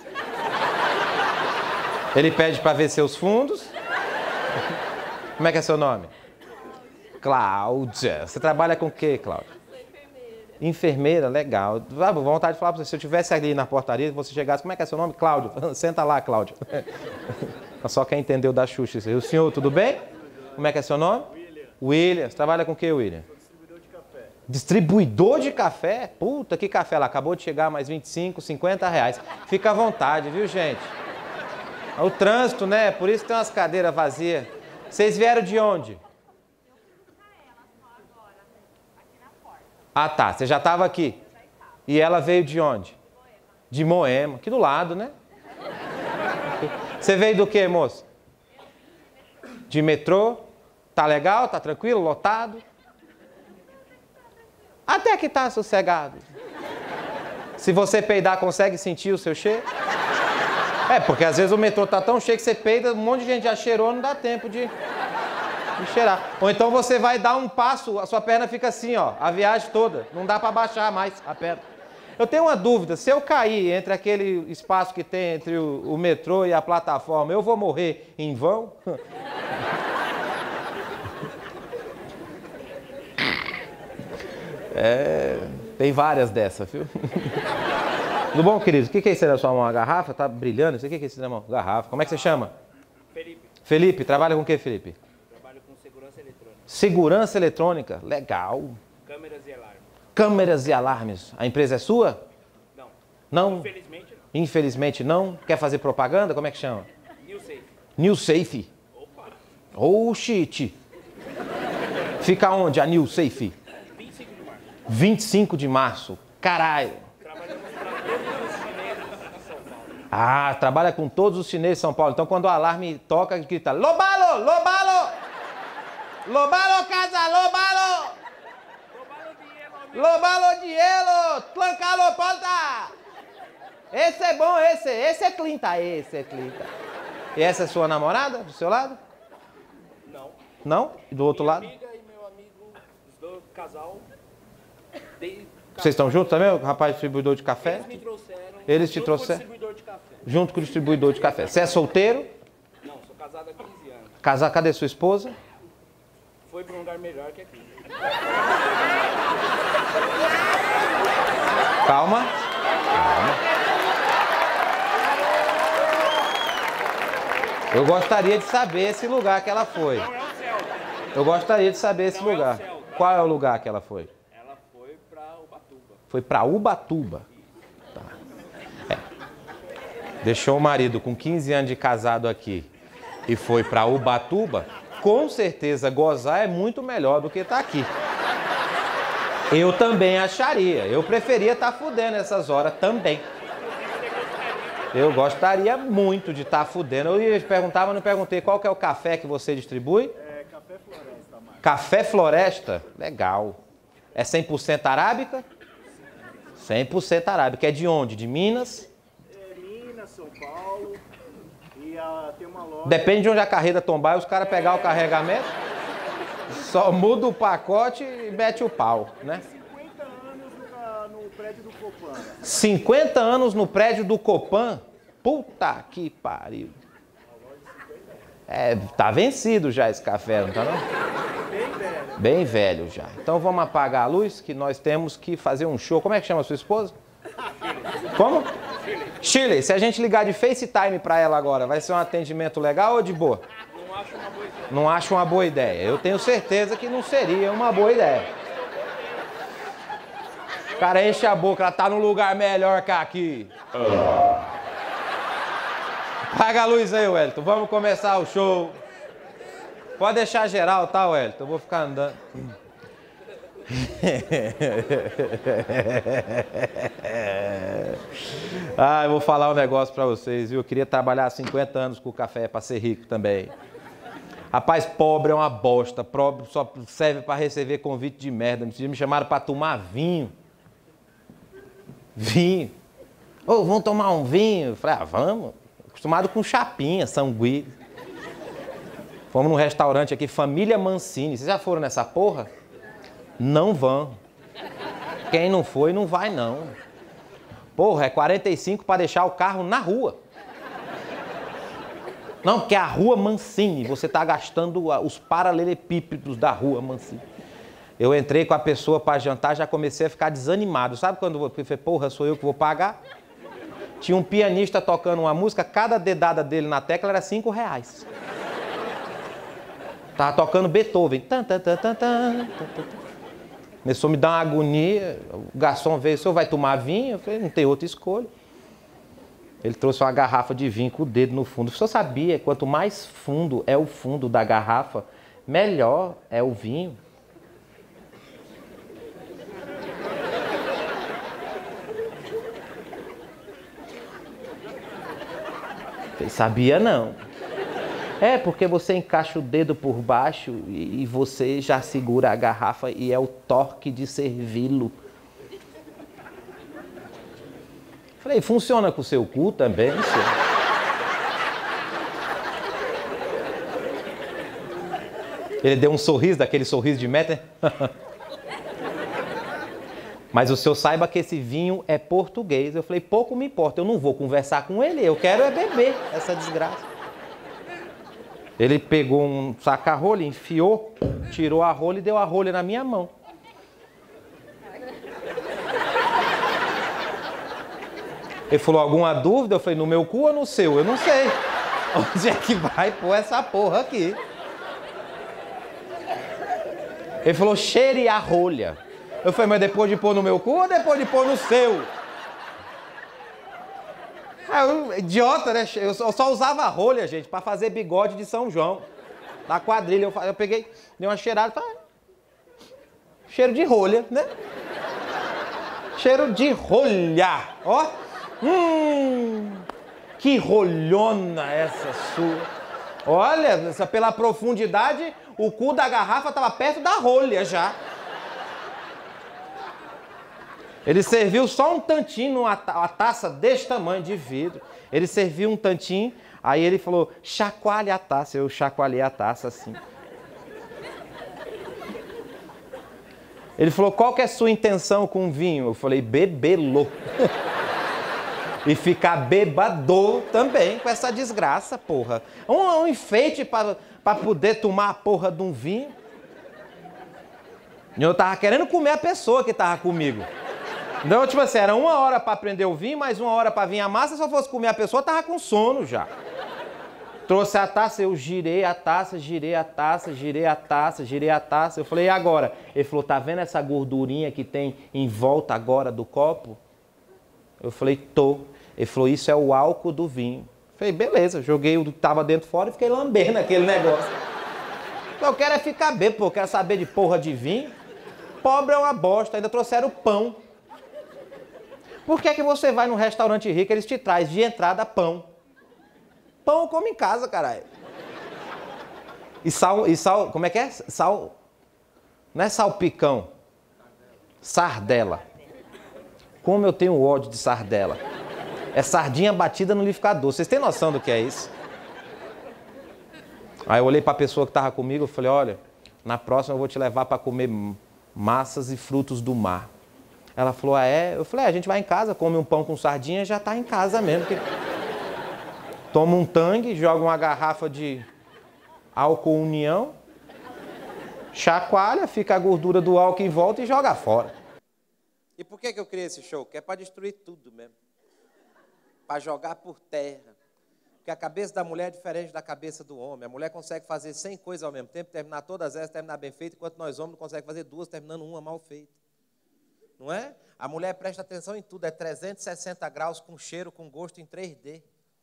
Ele pede pra ver seus fundos? Como é que é seu nome? Cláudia. Você trabalha com o quê, Cláudia? Enfermeira, legal. Vontade de falar pra você, se eu estivesse ali na portaria, você chegasse, como é que é seu nome? Cláudio. Senta lá, Cláudio. Só quem entendeu da Xuxa isso aí. O senhor, tudo bem? Como é que é seu nome? William. Você trabalha com o que, William? Sou distribuidor de café. Distribuidor de café? Puta, que café lá. Acabou de chegar mais 25, 50 reais. Fica à vontade, viu, gente? O trânsito, né? Por isso tem umas cadeiras vazias. Vocês vieram de onde? Ah, tá. Você já estava aqui? E ela veio de onde? De Moema. Aqui do lado, né? Você veio do quê, moço? De metrô? Tá legal? Tá tranquilo? Lotado? Até que tá sossegado. Se você peidar, consegue sentir o seu cheiro? É, porque às vezes o metrô tá tão cheio que você peida, um monte de gente já cheirou, não dá tempo de cheirar. Ou então você vai dar um passo, a sua perna fica assim, ó, a viagem toda. Não dá para baixar mais a perna. Eu tenho uma dúvida, se eu cair entre aquele espaço que tem entre o metrô e a plataforma, eu vou morrer em vão? Tem várias dessas, viu? Tudo bom, querido? O que é isso aí na sua mão? Uma garrafa? Tá brilhando? O que é isso na mão? Garrafa. Como é que você chama? Felipe. Felipe, trabalha com o que, Felipe? Trabalho com segurança eletrônica. Segurança eletrônica? Legal. Câmeras e alarmes. Câmeras e alarmes. A empresa é sua? Não. Não? Infelizmente não. Infelizmente não? Quer fazer propaganda? Como é que chama? New Safe. New Safe. Opa. Oh, shit. Fica onde a New Safe? 25 de março. 25 de março. Caralho. Trabalhamos para todos os chineses de São Paulo. Ah, trabalha com todos os chineses de São Paulo. Então quando o alarme toca, grita Lobalo, Lobalo! Lobalo, casa, Lobalo! Lobalo de hielo, trancalo porta! Esse é bom, esse é clinta, esse é clinta. E essa é sua namorada, do seu lado? Não. Não? E do outro lado? Minha amiga e meu amigo, os dois casal. Vocês estão juntos também, o rapaz distribuidor de café? Eles me trouxeram. Eles te junto com o trouxeram? distribuidor de café. Junto com o distribuidor de café. Você é solteiro? Não, sou casado há 15 anos. Casar, cadê sua esposa? Foi para um lugar melhor que aqui. Calma. Eu gostaria de saber esse lugar que ela foi. Não é o céu. Eu gostaria de saber esse Não é o lugar. céu. Qual é o lugar que ela foi? Ela foi para Ubatuba. Foi para Ubatuba. Tá. deixou o marido com 15 anos de casado aqui e foi pra Ubatuba, com certeza gozar é muito melhor do que estar aqui. Eu também acharia. Eu preferia estar fudendo essas horas também. Eu gostaria muito de estar fudendo. Eu ia perguntar, mas não perguntei qual que é o café que você distribui? É Café Floresta, Marcos. Café Floresta? Legal. É 100% arábica? 100% arábica. É de onde? De Minas? É Minas, São Paulo. E tem uma loja. Depende de onde a carreta tombar e os caras pegar o carregamento. Só muda o pacote e mete o pau, né? 50 anos no prédio do Copan. 50 anos no prédio do Copan? Puta que pariu. É, tá vencido já esse café, não tá não? Bem velho. Bem velho já. Então vamos apagar a luz que nós temos que fazer um show. Como é que chama a sua esposa? Como? Shirley. Se a gente ligar de FaceTime pra ela agora, vai ser um atendimento legal ou de boa? Não acho uma boa ideia. Eu tenho certeza que não seria uma boa ideia. O cara enche a boca, ela tá num lugar melhor que aqui. Apaga a luz aí, Wellington. Vamos começar o show. Pode deixar geral, tá, Wellington? Eu vou ficar andando. Eu vou falar um negócio pra vocês, viu? Eu queria trabalhar 50 anos com o café pra ser rico também. Rapaz, pobre é uma bosta. Pobre só serve pra receber convite de merda. Me chamaram pra tomar vinho. Vinho. Ô, vamos tomar um vinho? Eu falei, vamos. Acostumado com chapinha, sanguíneo. Fomos num restaurante aqui, Família Mancini. Vocês já foram nessa porra? Não vão. Quem não foi, não vai não. Porra, é 45 pra deixar o carro na rua. Não, porque é a Rua Mancini. Você tá gastando os paralelepípedos da Rua Mancini. Eu entrei com a pessoa pra jantar, já comecei a ficar desanimado. Sabe quando eu falei, porra, sou eu que vou pagar? Tinha um pianista tocando uma música, cada dedada dele na tecla era R$5. Tava tocando Beethoven. Começou a me dar uma agonia. O garçom veio, o senhor vai tomar vinho? Eu falei, não tem outra escolha. Ele trouxe uma garrafa de vinho com o dedo no fundo. O senhor sabia, quanto mais fundo é o fundo da garrafa, melhor é o vinho. Eu sabia não. É, porque você encaixa o dedo por baixo e você já segura a garrafa e é o torque de servi-lo. Falei, funciona com o seu cu também, senhor? Ele deu um sorriso, daquele sorriso de meta. Mas o senhor saiba que esse vinho é português. Eu falei, pouco me importa, eu não vou conversar com ele, eu quero é beber essa desgraça. Ele pegou um saca-rolha, enfiou, tirou a rolha e deu a rolha na minha mão. Ele falou, alguma dúvida? Eu falei, no meu cu ou no seu? Eu não sei. Onde é que vai pôr essa porra aqui? Ele falou, cheire a rolha. Eu falei, mas depois de pôr no meu cu ou depois de pôr no seu? Idiota, né? Eu só usava rolha, gente, pra fazer bigode de São João. Na quadrilha, eu peguei, dei uma cheirada, falei, cheiro de rolha, né? Cheiro de rolha, ó. Que rolhona essa sua. Olha, pela profundidade, o cu da garrafa tava perto da rolha já. Ele serviu só um tantinho, uma taça desse tamanho de vidro. Ele serviu um tantinho, aí ele falou, chacoalhe a taça. Eu chacoalhei a taça assim. Ele falou, qual que é a sua intenção com o vinho? Eu falei, bebê-lo. E ficar bebador também com essa desgraça, porra. Um enfeite pra poder tomar a porra de um vinho. E eu tava querendo comer a pessoa que tava comigo. Então, tipo assim, era 1 hora pra aprender o vinho, mais 1 hora pra vir a massa. Se eu fosse comer a pessoa, tava com sono já. Trouxe a taça, eu girei a taça, girei a taça, girei a taça, girei a taça. Eu falei, e agora? Ele falou, tá vendo essa gordurinha que tem em volta agora do copo? Eu falei, tô. Ele falou, isso é o álcool do vinho. Falei, beleza, joguei o que tava dentro fora e fiquei lambendo aquele negócio. Eu quero é ficar bêbado, pô, eu quero saber de porra de vinho. Pobre é uma bosta, ainda trouxeram pão. Por que você vai num restaurante rico, eles te trazem de entrada pão? Pão eu como em casa, caralho. E sal, como é que é? Sal, não é salpicão. Sardela. Como eu tenho ódio de sardela. É sardinha batida no liquidificador. Vocês têm noção do que é isso? Aí eu olhei para a pessoa que estava comigo e falei, olha, na próxima eu vou te levar para comer massas e frutos do mar. Ela falou, ah é? Eu falei, a gente vai em casa, come um pão com sardinha e já está em casa mesmo. Porque... Toma um tangue, joga uma garrafa de álcool união, chacoalha, fica a gordura do álcool em volta e joga fora. E por que eu criei esse show? Que é para destruir tudo mesmo. Para jogar por terra. Porque a cabeça da mulher é diferente da cabeça do homem. A mulher consegue fazer 100 coisas ao mesmo tempo, terminar todas elas, terminar bem feito, enquanto nós homens não conseguimos fazer 2, terminando uma mal feita. Não é? A mulher presta atenção em tudo, é 360 graus, com cheiro, com gosto, em 3D.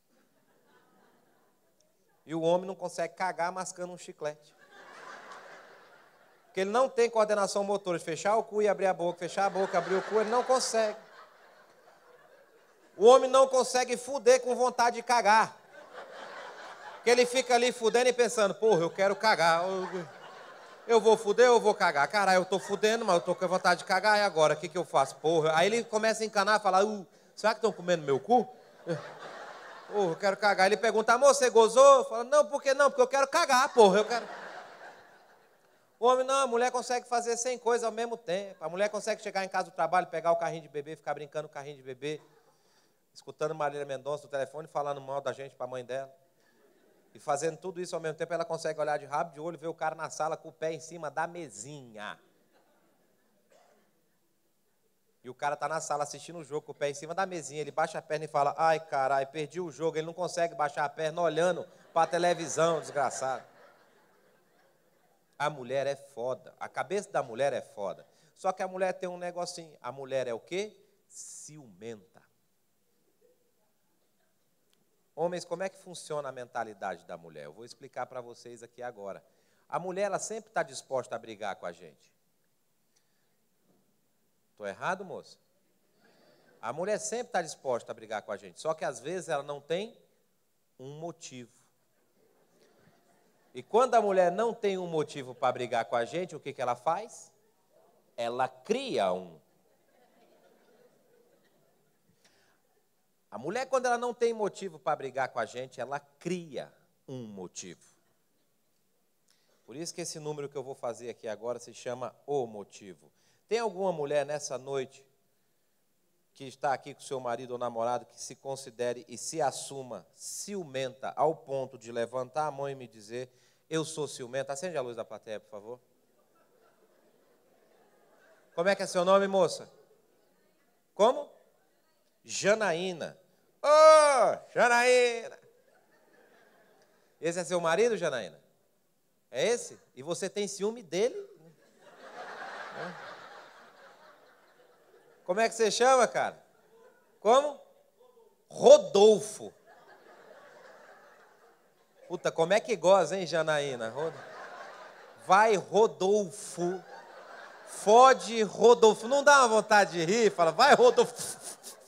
E o homem não consegue cagar mascando um chiclete. Porque ele não tem coordenação motora de fechar o cu e abrir a boca, fechar a boca, abrir o cu, ele não consegue. O homem não consegue fuder com vontade de cagar. Porque ele fica ali fudendo e pensando, porra, eu quero cagar. Eu vou fuder ou eu vou cagar? Caralho, eu tô fudendo, mas eu tô com vontade de cagar, e agora? O que eu faço? Porra. Aí ele começa a encanar e falar, será que estão comendo meu cu? Porra, eu quero cagar. Ele pergunta, amor, você gozou? Fala, não, por que não? Porque eu quero cagar, porra, eu quero... O homem não, a mulher consegue fazer 100 coisas ao mesmo tempo. A mulher consegue chegar em casa do trabalho, pegar o carrinho de bebê, ficar brincando com o carrinho de bebê, escutando Marília Mendonça no telefone, falando mal da gente para a mãe dela. E fazendo tudo isso ao mesmo tempo, ela consegue olhar de rabo de olho e ver o cara na sala com o pé em cima da mesinha. E o cara tá na sala assistindo o jogo com o pé em cima da mesinha, ele baixa a perna e fala, ai caralho, perdi o jogo, ele não consegue baixar a perna olhando para a televisão, desgraçado. A mulher é foda, a cabeça da mulher é foda. Só que a mulher tem um negocinho, a mulher é o quê? Ciumenta. Homens, como é que funciona a mentalidade da mulher? Eu vou explicar para vocês aqui agora. A mulher, ela sempre está disposta a brigar com a gente. Estou errado, moça? A mulher sempre está disposta a brigar com a gente, só que às vezes ela não tem um motivo. E quando a mulher não tem um motivo para brigar com a gente, o que ela faz? Ela cria um. A mulher, quando ela não tem motivo para brigar com a gente, ela cria um motivo. Por isso que esse número que eu vou fazer aqui agora se chama O Motivo. Tem alguma mulher nessa noite que está aqui com seu marido ou namorado que se considere e se assuma ciumenta ao ponto de levantar a mão e me dizer, eu sou ciumenta? Acende a luz da plateia, por favor. Como é que é seu nome, moça? Como? Janaína. Ô, Janaína. Esse é seu marido, Janaína? É esse? E você tem ciúme dele? Como é que você chama, cara? Como? Rodolfo. Puta, como é que goza, hein, Janaína? Vai, Rodolfo. Fode, Rodolfo. Não dá uma vontade de rir? Fala, vai, Rodolfo.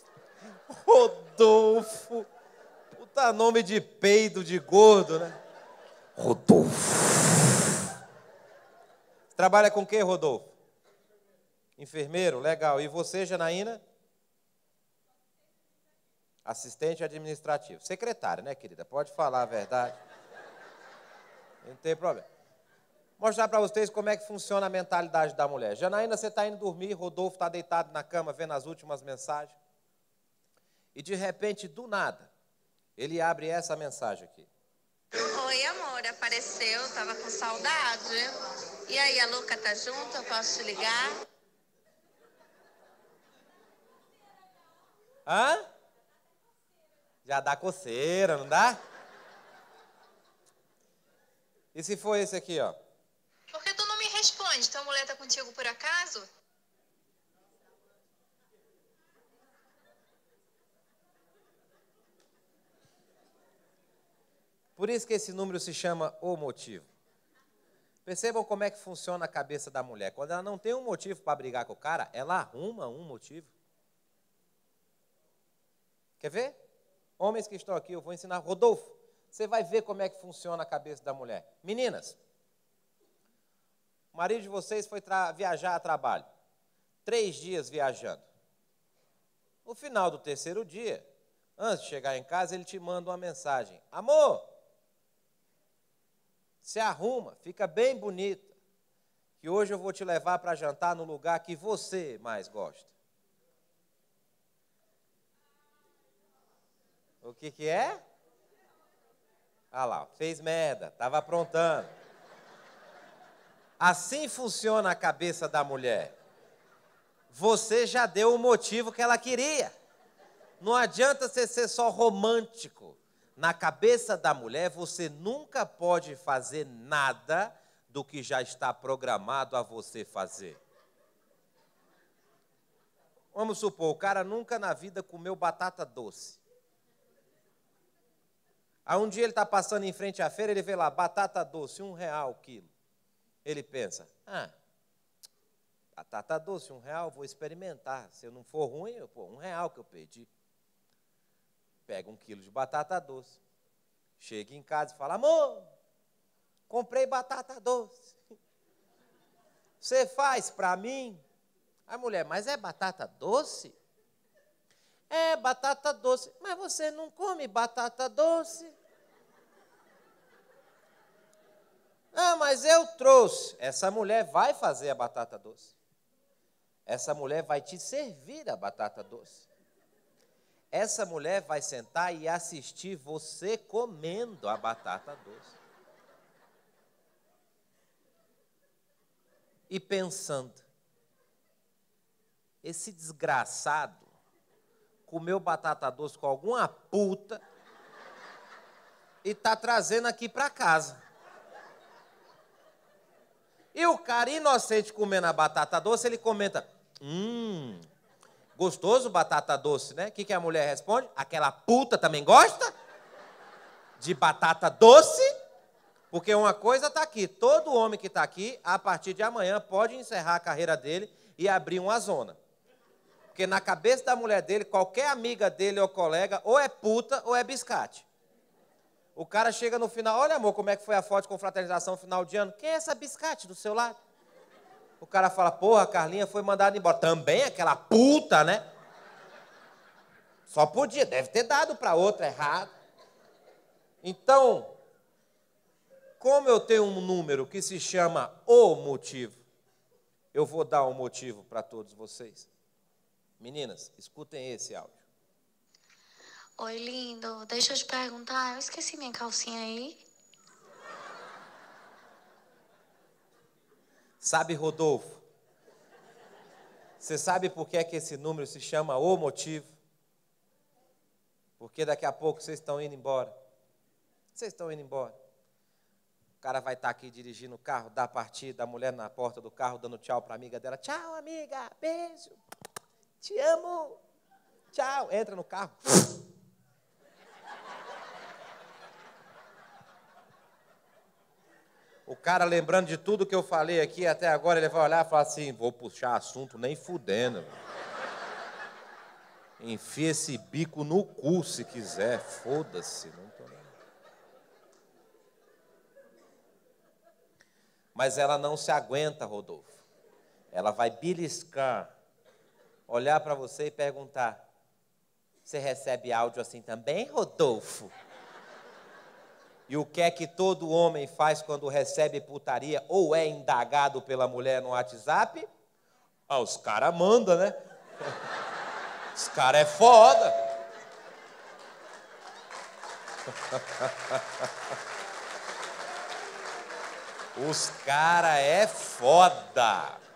Rodolfo. Puta nome de peido, de gordo, né? Rodolfo. Trabalha com o quê, Rodolfo? Enfermeiro, legal. E você, Janaína? Assistente administrativo. Secretária, né, querida? Pode falar a verdade. Não tem problema. Vou mostrar para vocês como é que funciona a mentalidade da mulher. Janaína, você está indo dormir, Rodolfo está deitado na cama, vendo as últimas mensagens. E, de repente, do nada, ele abre essa mensagem aqui. Oi, amor, apareceu, tava com saudade. E aí, a Luca tá junto? Eu posso te ligar? Hã? Já dá coceira, não dá? E se for esse aqui, ó? Por que tu não me responde? Tua mulher tá contigo por acaso? Por isso que esse número se chama o motivo. Percebam como é que funciona a cabeça da mulher. Quando ela não tem um motivo para brigar com o cara, ela arruma um motivo. Quer ver? Homens que estão aqui, eu vou ensinar. Rodolfo, você vai ver como é que funciona a cabeça da mulher. Meninas, o marido de vocês foi viajar a trabalho. 3 dias viajando. No final do 3º dia, antes de chegar em casa, ele te manda uma mensagem. Amor, se arruma, fica bem bonita, que hoje eu vou te levar para jantar no lugar que você mais gosta. O que é? Ah lá, fez merda, estava aprontando. Assim funciona a cabeça da mulher. Você já deu o motivo que ela queria. Não adianta você ser só romântico. Na cabeça da mulher, você nunca pode fazer nada do que já está programado a você fazer. Vamos supor, o cara nunca na vida comeu batata doce. Aí um dia ele está passando em frente à feira, ele vê lá, batata doce, R$1 o quilo. Ele pensa, batata doce, R$1, vou experimentar. Se eu não for ruim, R$1 que eu perdi. Pega 1 quilo de batata doce. Chega em casa e fala, amor, comprei batata doce. Você faz para mim? A mulher, mas é batata doce? É batata doce. Mas você não come batata doce? Ah, mas eu trouxe. Essa mulher vai fazer a batata doce. Essa mulher vai te servir a batata doce. Essa mulher vai sentar e assistir você comendo a batata doce. E pensando, esse desgraçado comeu batata doce com alguma puta e está trazendo aqui para casa. E o cara inocente comendo a batata doce, ele comenta, gostoso batata doce, né? O que a mulher responde? Aquela puta também gosta de batata doce? Porque uma coisa está aqui, todo homem que está aqui, a partir de amanhã, pode encerrar a carreira dele e abrir uma zona. Porque na cabeça da mulher dele, qualquer amiga dele ou colega, ou é puta ou é biscate. O cara chega no final, olha amor, como é que foi a foto de confraternização no final de ano? Quem é essa biscate do seu lado? O cara fala, porra, a Carlinha foi mandada embora. Também aquela puta, né? Só podia, deve ter dado para outra errado. Então, como eu tenho um número que se chama o motivo, eu vou dar um motivo para todos vocês. Meninas, escutem esse áudio. Oi, lindo. Deixa eu te perguntar, eu esqueci minha calcinha aí. Sabe, Rodolfo, você sabe por que é que esse número se chama o motivo? Porque daqui a pouco vocês estão indo embora. Vocês estão indo embora. O cara vai estar aqui dirigindo o carro, dá a partida, a mulher na porta do carro dando tchau para a amiga dela. Tchau, amiga, beijo, te amo, tchau. Entra no carro. O cara, lembrando de tudo que eu falei aqui até agora, ele vai olhar e falar assim, vou puxar assunto nem fudendo. Enfia esse bico no cu se quiser, foda-se. Não tô nem... Mas ela não se aguenta, Rodolfo. Ela vai beliscar, olhar para você e perguntar, você recebe áudio assim também, Rodolfo? E o que é que todo homem faz quando recebe putaria ou é indagado pela mulher no WhatsApp? Ah, os caras mandam, né? Os caras é foda. Os caras é foda.